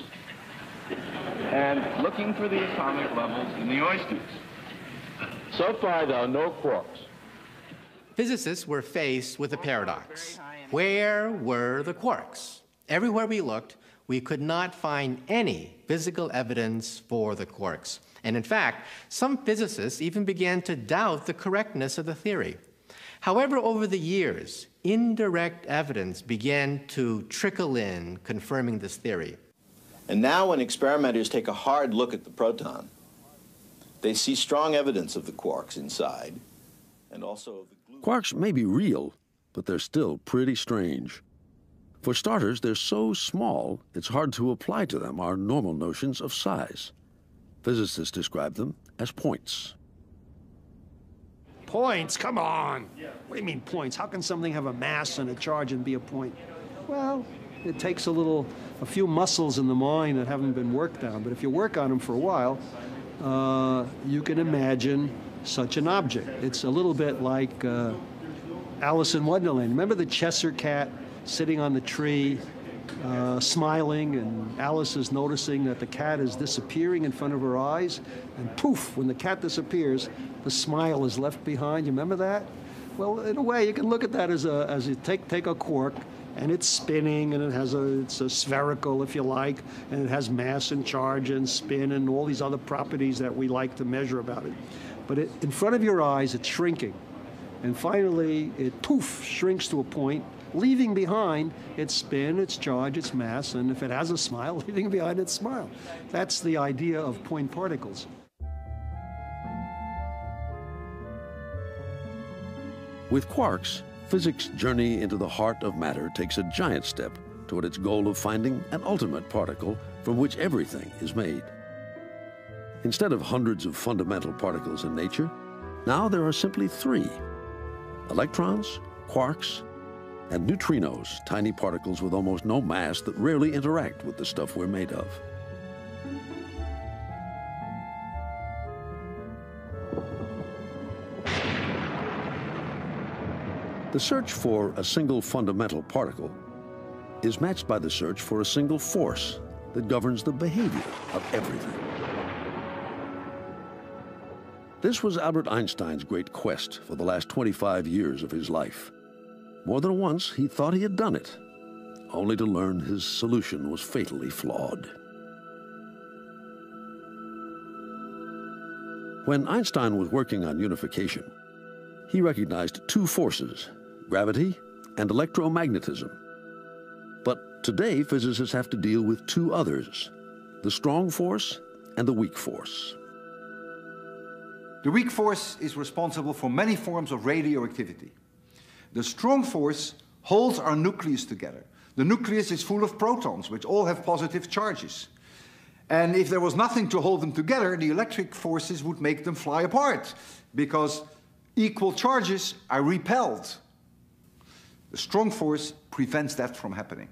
and looking for the atomic levels in the oysters. So far, though, no quarks. Physicists were faced with a paradox. Where were the quarks? Everywhere we looked, we could not find any physical evidence for the quarks. And in fact, some physicists even began to doubt the correctness of the theory. However, over the years, indirect evidence began to trickle in, confirming this theory. And now when experimenters take a hard look at the proton, they see strong evidence of the quarks inside, and also of the gluon. Quarks may be real, but they're still pretty strange. For starters, they're so small, it's hard to apply to them our normal notions of size. Physicists describe them as points. Points? Come on. What do you mean points? How can something have a mass and a charge and be a point? Well, it takes a little, a few muscles in the mind that haven't been worked on. But if you work on them for a while, uh, you can imagine such an object. It's a little bit like uh, Alice in Wonderland. Remember the Cheshire cat sitting on the tree, uh, smiling, and Alice is noticing that the cat is disappearing in front of her eyes, and poof, when the cat disappears, the smile is left behind. You remember that? Well, in a way, you can look at that as a, as you take, take a quark, and it's spinning, and it has a, it's a spherical, if you like, and it has mass and charge and spin and all these other properties that we like to measure about it. But it, in front of your eyes, it's shrinking. And finally, it poof, shrinks to a point, leaving behind its spin, its charge, its mass, and if it has a smile, leaving behind its smile. That's the idea of point particles. With quarks, physics' journey into the heart of matter takes a giant step toward its goal of finding an ultimate particle from which everything is made. Instead of hundreds of fundamental particles in nature, now there are simply three: electrons, quarks, and neutrinos, tiny particles with almost no mass that rarely interact with the stuff we're made of. The search for a single fundamental particle is matched by the search for a single force that governs the behavior of everything. This was Albert Einstein's great quest for the last twenty-five years of his life. More than once, he thought he had done it, only to learn his solution was fatally flawed. When Einstein was working on unification, he recognized two forces, gravity and electromagnetism. But today, physicists have to deal with two others, the strong force and the weak force. The weak force is responsible for many forms of radioactivity. The strong force holds our nucleus together. The nucleus is full of protons, which all have positive charges. And if there was nothing to hold them together, the electric forces would make them fly apart, because equal charges are repelled. The strong force prevents that from happening.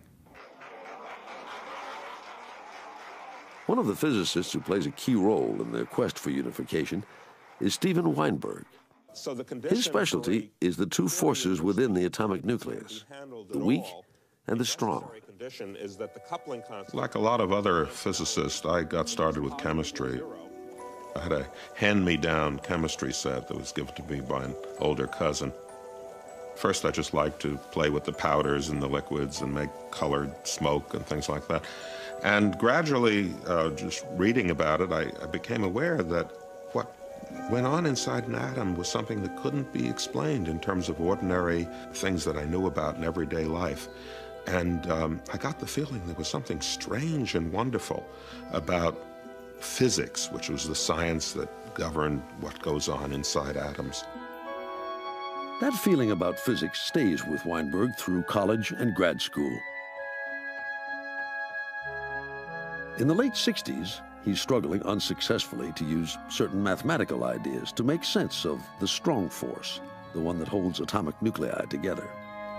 One of the physicists who plays a key role in their quest for unification is Steven Weinberg. So the His specialty is the two forces within the atomic nucleus, the weak and the strong. Is that the coupling constant. Like a lot of other physicists, I got started with chemistry. I had a hand-me-down chemistry set that was given to me by an older cousin. First, I just liked to play with the powders and the liquids and make colored smoke and things like that. And gradually, uh, just reading about it, I, I became aware that what went on inside an atom was something that couldn't be explained in terms of ordinary things that I knew about in everyday life. And um, I got the feeling there was something strange and wonderful about physics, which was the science that governed what goes on inside atoms. That feeling about physics stays with Weinberg through college and grad school. In the late sixties, he's struggling unsuccessfully to use certain mathematical ideas to make sense of the strong force, the one that holds atomic nuclei together.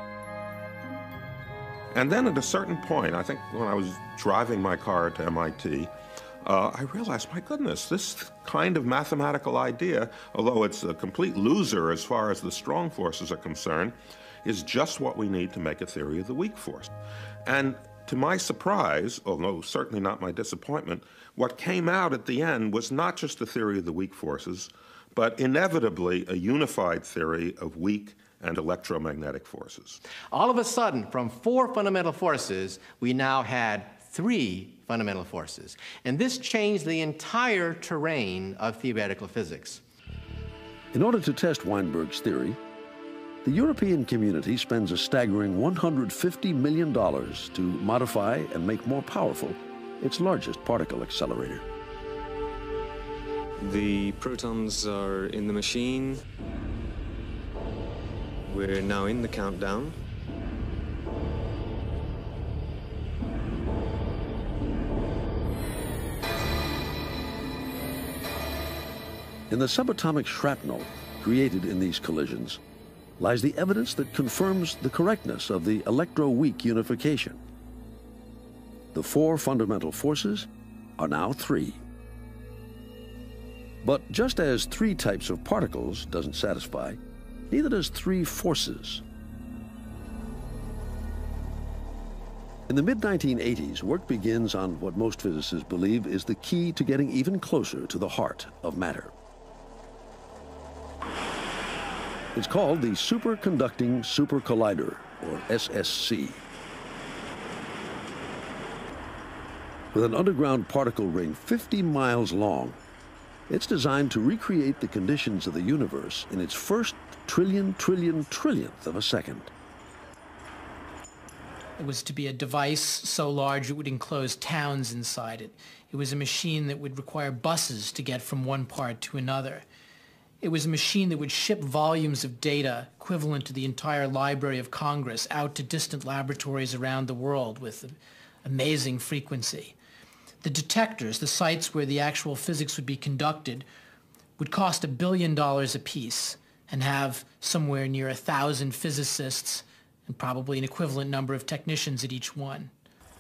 And then at a certain point, I think when I was driving my car to M I T, uh, I realized, my goodness, this kind of mathematical idea, although it's a complete loser as far as the strong forces are concerned, is just what we need to make a theory of the weak force. And to my surprise, although certainly not my disappointment, what came out at the end was not just a theory of the weak forces, but inevitably a unified theory of weak and electromagnetic forces. All of a sudden, from four fundamental forces, we now had three fundamental forces. And this changed the entire terrain of theoretical physics. In order to test Weinberg's theory, the European community spends a staggering one hundred fifty million dollars to modify and make more powerful its largest particle accelerator. The protons are in the machine. We're now in the countdown. In the subatomic shrapnel created in these collisions lies the evidence that confirms the correctness of the electro-weak unification. The four fundamental forces are now three. But just as three types of particles doesn't satisfy, neither does three forces. In the mid nineteen eighties, work begins on what most physicists believe is the key to getting even closer to the heart of matter. It's called the Superconducting Super Collider, or S S C. With an underground particle ring fifty miles long, it's designed to recreate the conditions of the universe in its first trillion, trillion, trillionth of a second. It was to be a device so large it would enclose towns inside it. It was a machine that would require buses to get from one part to another. It was a machine that would ship volumes of data equivalent to the entire Library of Congress out to distant laboratories around the world with amazing frequency. The detectors, the sites where the actual physics would be conducted, would cost a billion dollars apiece and have somewhere near a thousand physicists and probably an equivalent number of technicians at each one.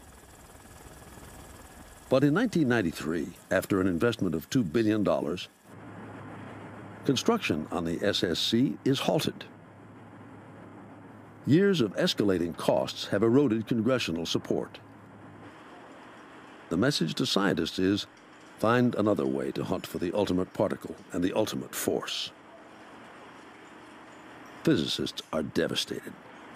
But in nineteen ninety-three, after an investment of two billion dollars, construction on the S S C is halted. Years of escalating costs have eroded congressional support. The message to scientists is, find another way to hunt for the ultimate particle and the ultimate force. Physicists are devastated.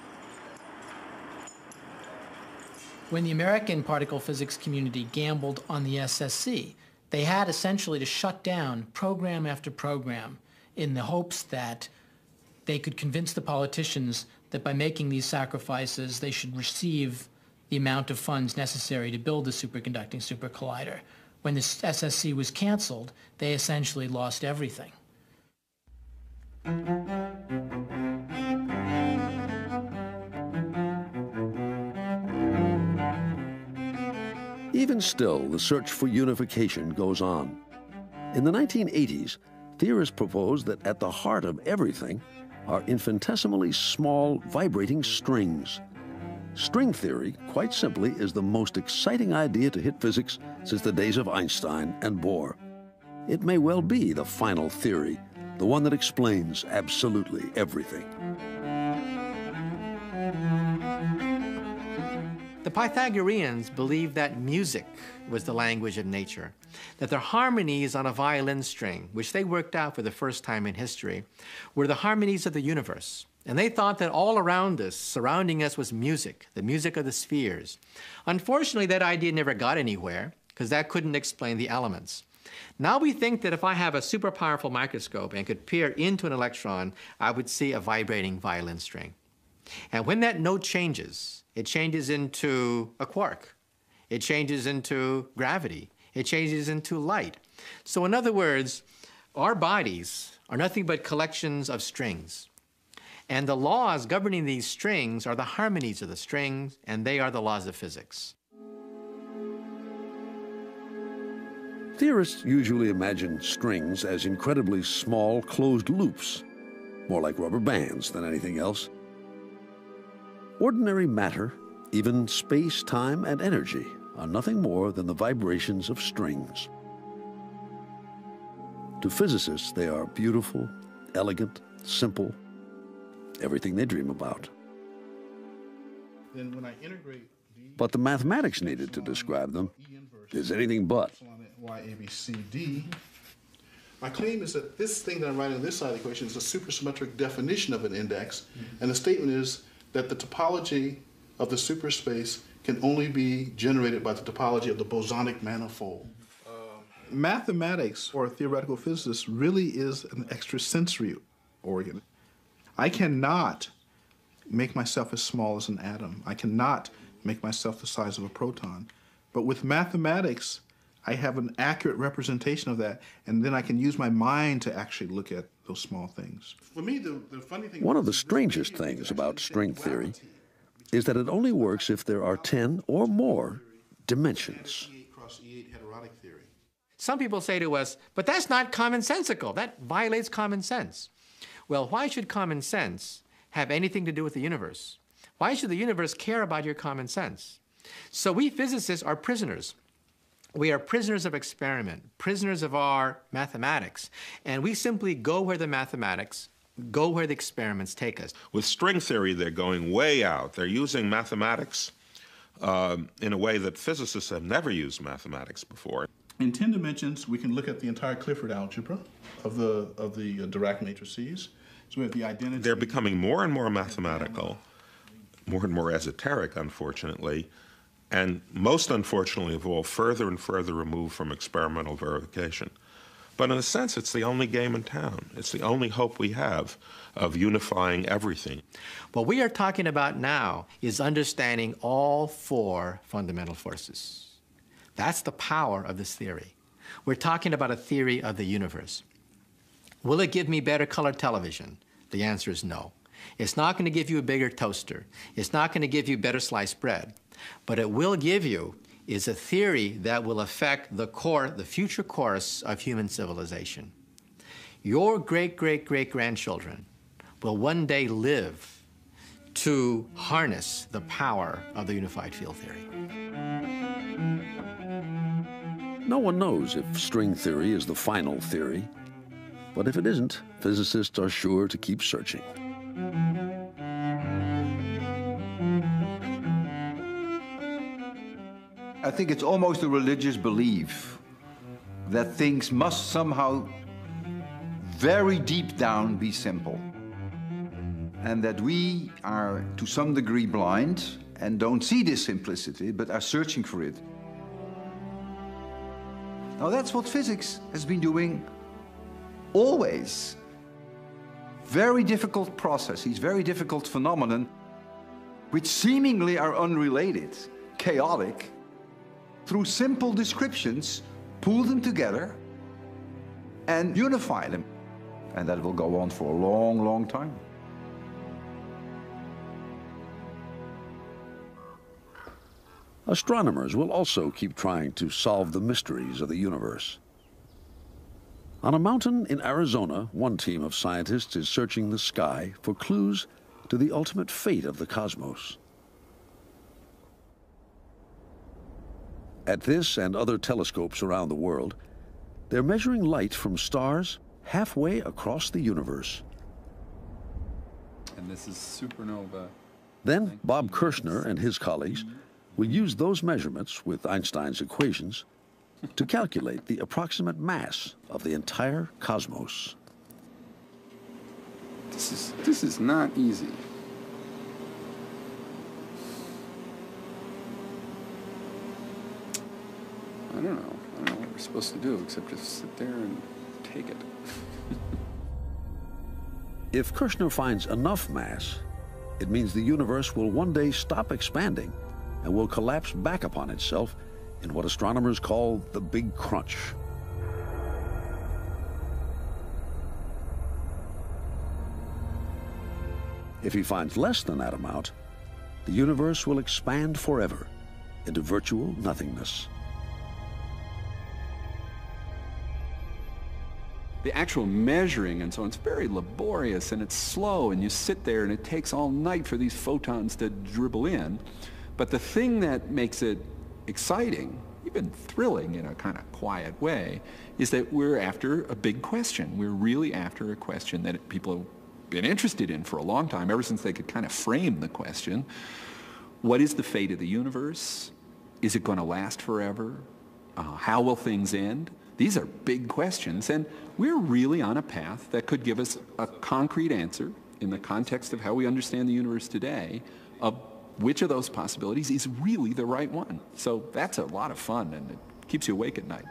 When the American particle physics community gambled on the S S C, they had essentially to shut down program after program in the hopes that they could convince the politicians that by making these sacrifices, they should receive the amount of funds necessary to build the superconducting super collider. When the S S C was canceled, they essentially lost everything. Even still, the search for unification goes on. In the nineteen eighties, theorists proposed that at the heart of everything are infinitesimally small vibrating strings. String theory, quite simply, is the most exciting idea to hit physics since the days of Einstein and Bohr. It may well be the final theory, the one that explains absolutely everything. The Pythagoreans believed that music was the language of nature, that their harmonies on a violin string, which they worked out for the first time in history, were the harmonies of the universe. And they thought that all around us, surrounding us, was music, the music of the spheres. Unfortunately, that idea never got anywhere, because that couldn't explain the elements. Now we think that if I have a super powerful microscope and could peer into an electron, I would see a vibrating violin string. And when that note changes, it changes into a quark. It changes into gravity. It changes into light. So in other words, our bodies are nothing but collections of strings. And the laws governing these strings are the harmonies of the strings, and they are the laws of physics. Theorists usually imagine strings as incredibly small, closed loops, more like rubber bands than anything else. Ordinary matter, even space, time, and energy, are nothing more than the vibrations of strings. To physicists, they are beautiful, elegant, simple, everything they dream about. Then when I integrate But the mathematics needed to describe them is anything but. y, a, b, c, d, my claim is that this thing that I'm writing on this side of the equation is a supersymmetric definition of an index, mm-hmm. and the statement is that the topology of the superspace can only be generated by the topology of the bosonic manifold. Uh, mathematics, or theoretical physicists, really is an extrasensory organ. I cannot make myself as small as an atom. I cannot make myself the size of a proton. But with mathematics, I have an accurate representation of that, and then I can use my mind to actually look at those small things. For me, the, the funny thing... One of the strangest things about string theory is that it only works if there are ten or more dimensions. Some people say to us, but that's not commonsensical. That violates common sense. Well, why should common sense have anything to do with the universe? Why should the universe care about your common sense? So we physicists are prisoners. We are prisoners of experiment, prisoners of our mathematics, and we simply go where the mathematics, go where the experiments take us. With string theory, they're going way out. They're using mathematics uh, in a way that physicists have never used mathematics before. In ten dimensions, we can look at the entire Clifford algebra of the, of the uh, Dirac matrices. So we have the identity. They're becoming more and more mathematical, more and more esoteric, unfortunately, and most unfortunately of all, further and further removed from experimental verification. But in a sense, it's the only game in town. It's the only hope we have of unifying everything. What we are talking about now is understanding all four fundamental forces. That's the power of this theory. We're talking about a theory of the universe. Will it give me better color television? The answer is no. It's not going to give you a bigger toaster. It's not going to give you better sliced bread. But it will give you is a theory that will affect the core, the future course of human civilization. Your great-great-great-grandchildren will one day live to harness the power of the unified field theory. No one knows if string theory is the final theory, but if it isn't, physicists are sure to keep searching. I think it's almost a religious belief that things must somehow very deep down be simple. And that we are to some degree blind and don't see this simplicity, but are searching for it. Now that's what physics has been doing always. Very difficult processes, very difficult phenomenon, which seemingly are unrelated, chaotic, through simple descriptions, pull them together and unify them. And that will go on for a long, long time. Astronomers will also keep trying to solve the mysteries of the universe. On a mountain in Arizona, one team of scientists is searching the sky for clues to the ultimate fate of the cosmos. At this and other telescopes around the world, they're measuring light from stars halfway across the universe. And this is supernova. Then Bob Kirshner and his colleagues will use those measurements with Einstein's equations to calculate the approximate mass of the entire cosmos. This is, this is not easy. I don't know. I don't know what we're supposed to do except just sit there and take it. If Kirshner finds enough mass, it means the universe will one day stop expanding and will collapse back upon itself in what astronomers call the Big Crunch. If he finds less than that amount, the universe will expand forever into virtual nothingness. The actual measuring and so on, it's very laborious and it's slow, and you sit there and it takes all night for these photons to dribble in. But the thing that makes it exciting, even thrilling in a kind of quiet way, is that we're after a big question. We're really after a question that people have been interested in for a long time, ever since they could kind of frame the question. What is the fate of the universe? Is it going to last forever? Uh, how will things end? These are big questions, and we're really on a path that could give us a concrete answer in the context of how we understand the universe today of which of those possibilities is really the right one. So that's a lot of fun, and it keeps you awake at night.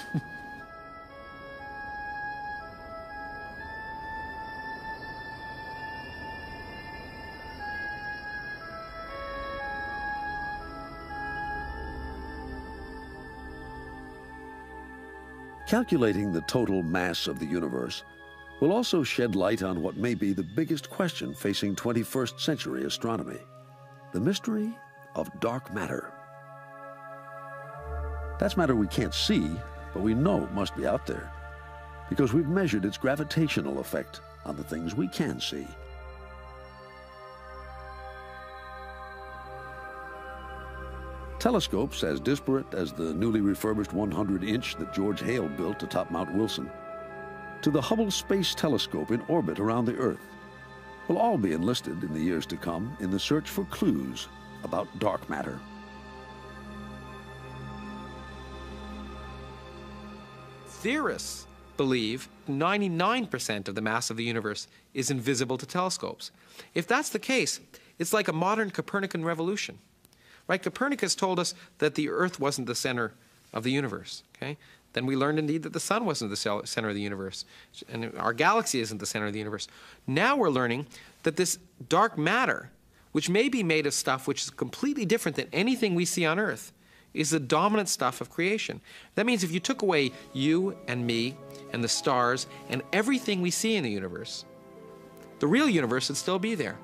Calculating the total mass of the universe will also shed light on what may be the biggest question facing twenty-first century astronomy: the mystery of dark matter. That's matter we can't see, but we know must be out there, because we've measured its gravitational effect on the things we can see. Telescopes as disparate as the newly refurbished one hundred inch that George Hale built atop Mount Wilson, to the Hubble Space Telescope in orbit around the Earth, will all be enlisted in the years to come in the search for clues about dark matter. Theorists believe ninety-nine percent of the mass of the universe is invisible to telescopes. If that's the case, it's like a modern Copernican revolution. Right? Copernicus told us that the Earth wasn't the center of the universe. Okay? Then we learned indeed that the sun wasn't the center of the universe, and our galaxy isn't the center of the universe. Now we're learning that this dark matter, which may be made of stuff which is completely different than anything we see on Earth, is the dominant stuff of creation. That means if you took away you and me and the stars and everything we see in the universe, the real universe would still be there.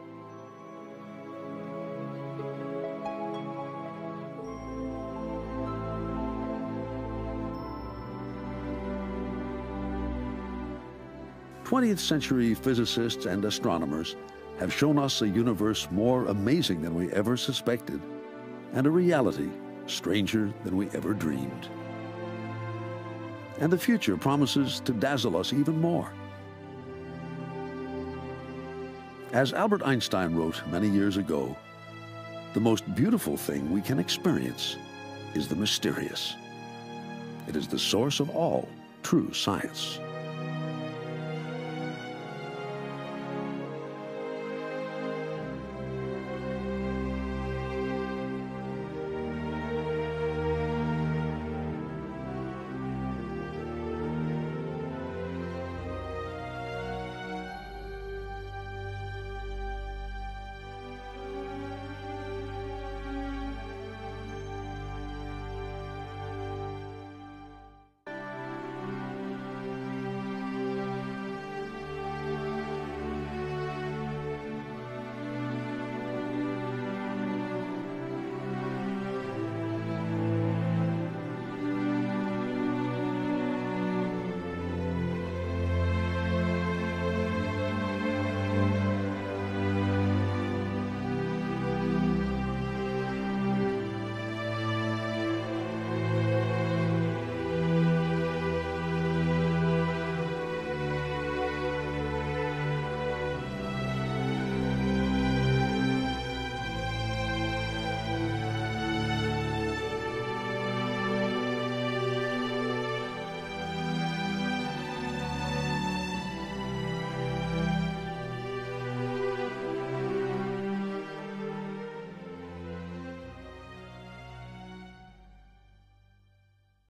twentieth century physicists and astronomers have shown us a universe more amazing than we ever suspected, and a reality stranger than we ever dreamed. And the future promises to dazzle us even more. As Albert Einstein wrote many years ago, the most beautiful thing we can experience is the mysterious. It is the source of all true science.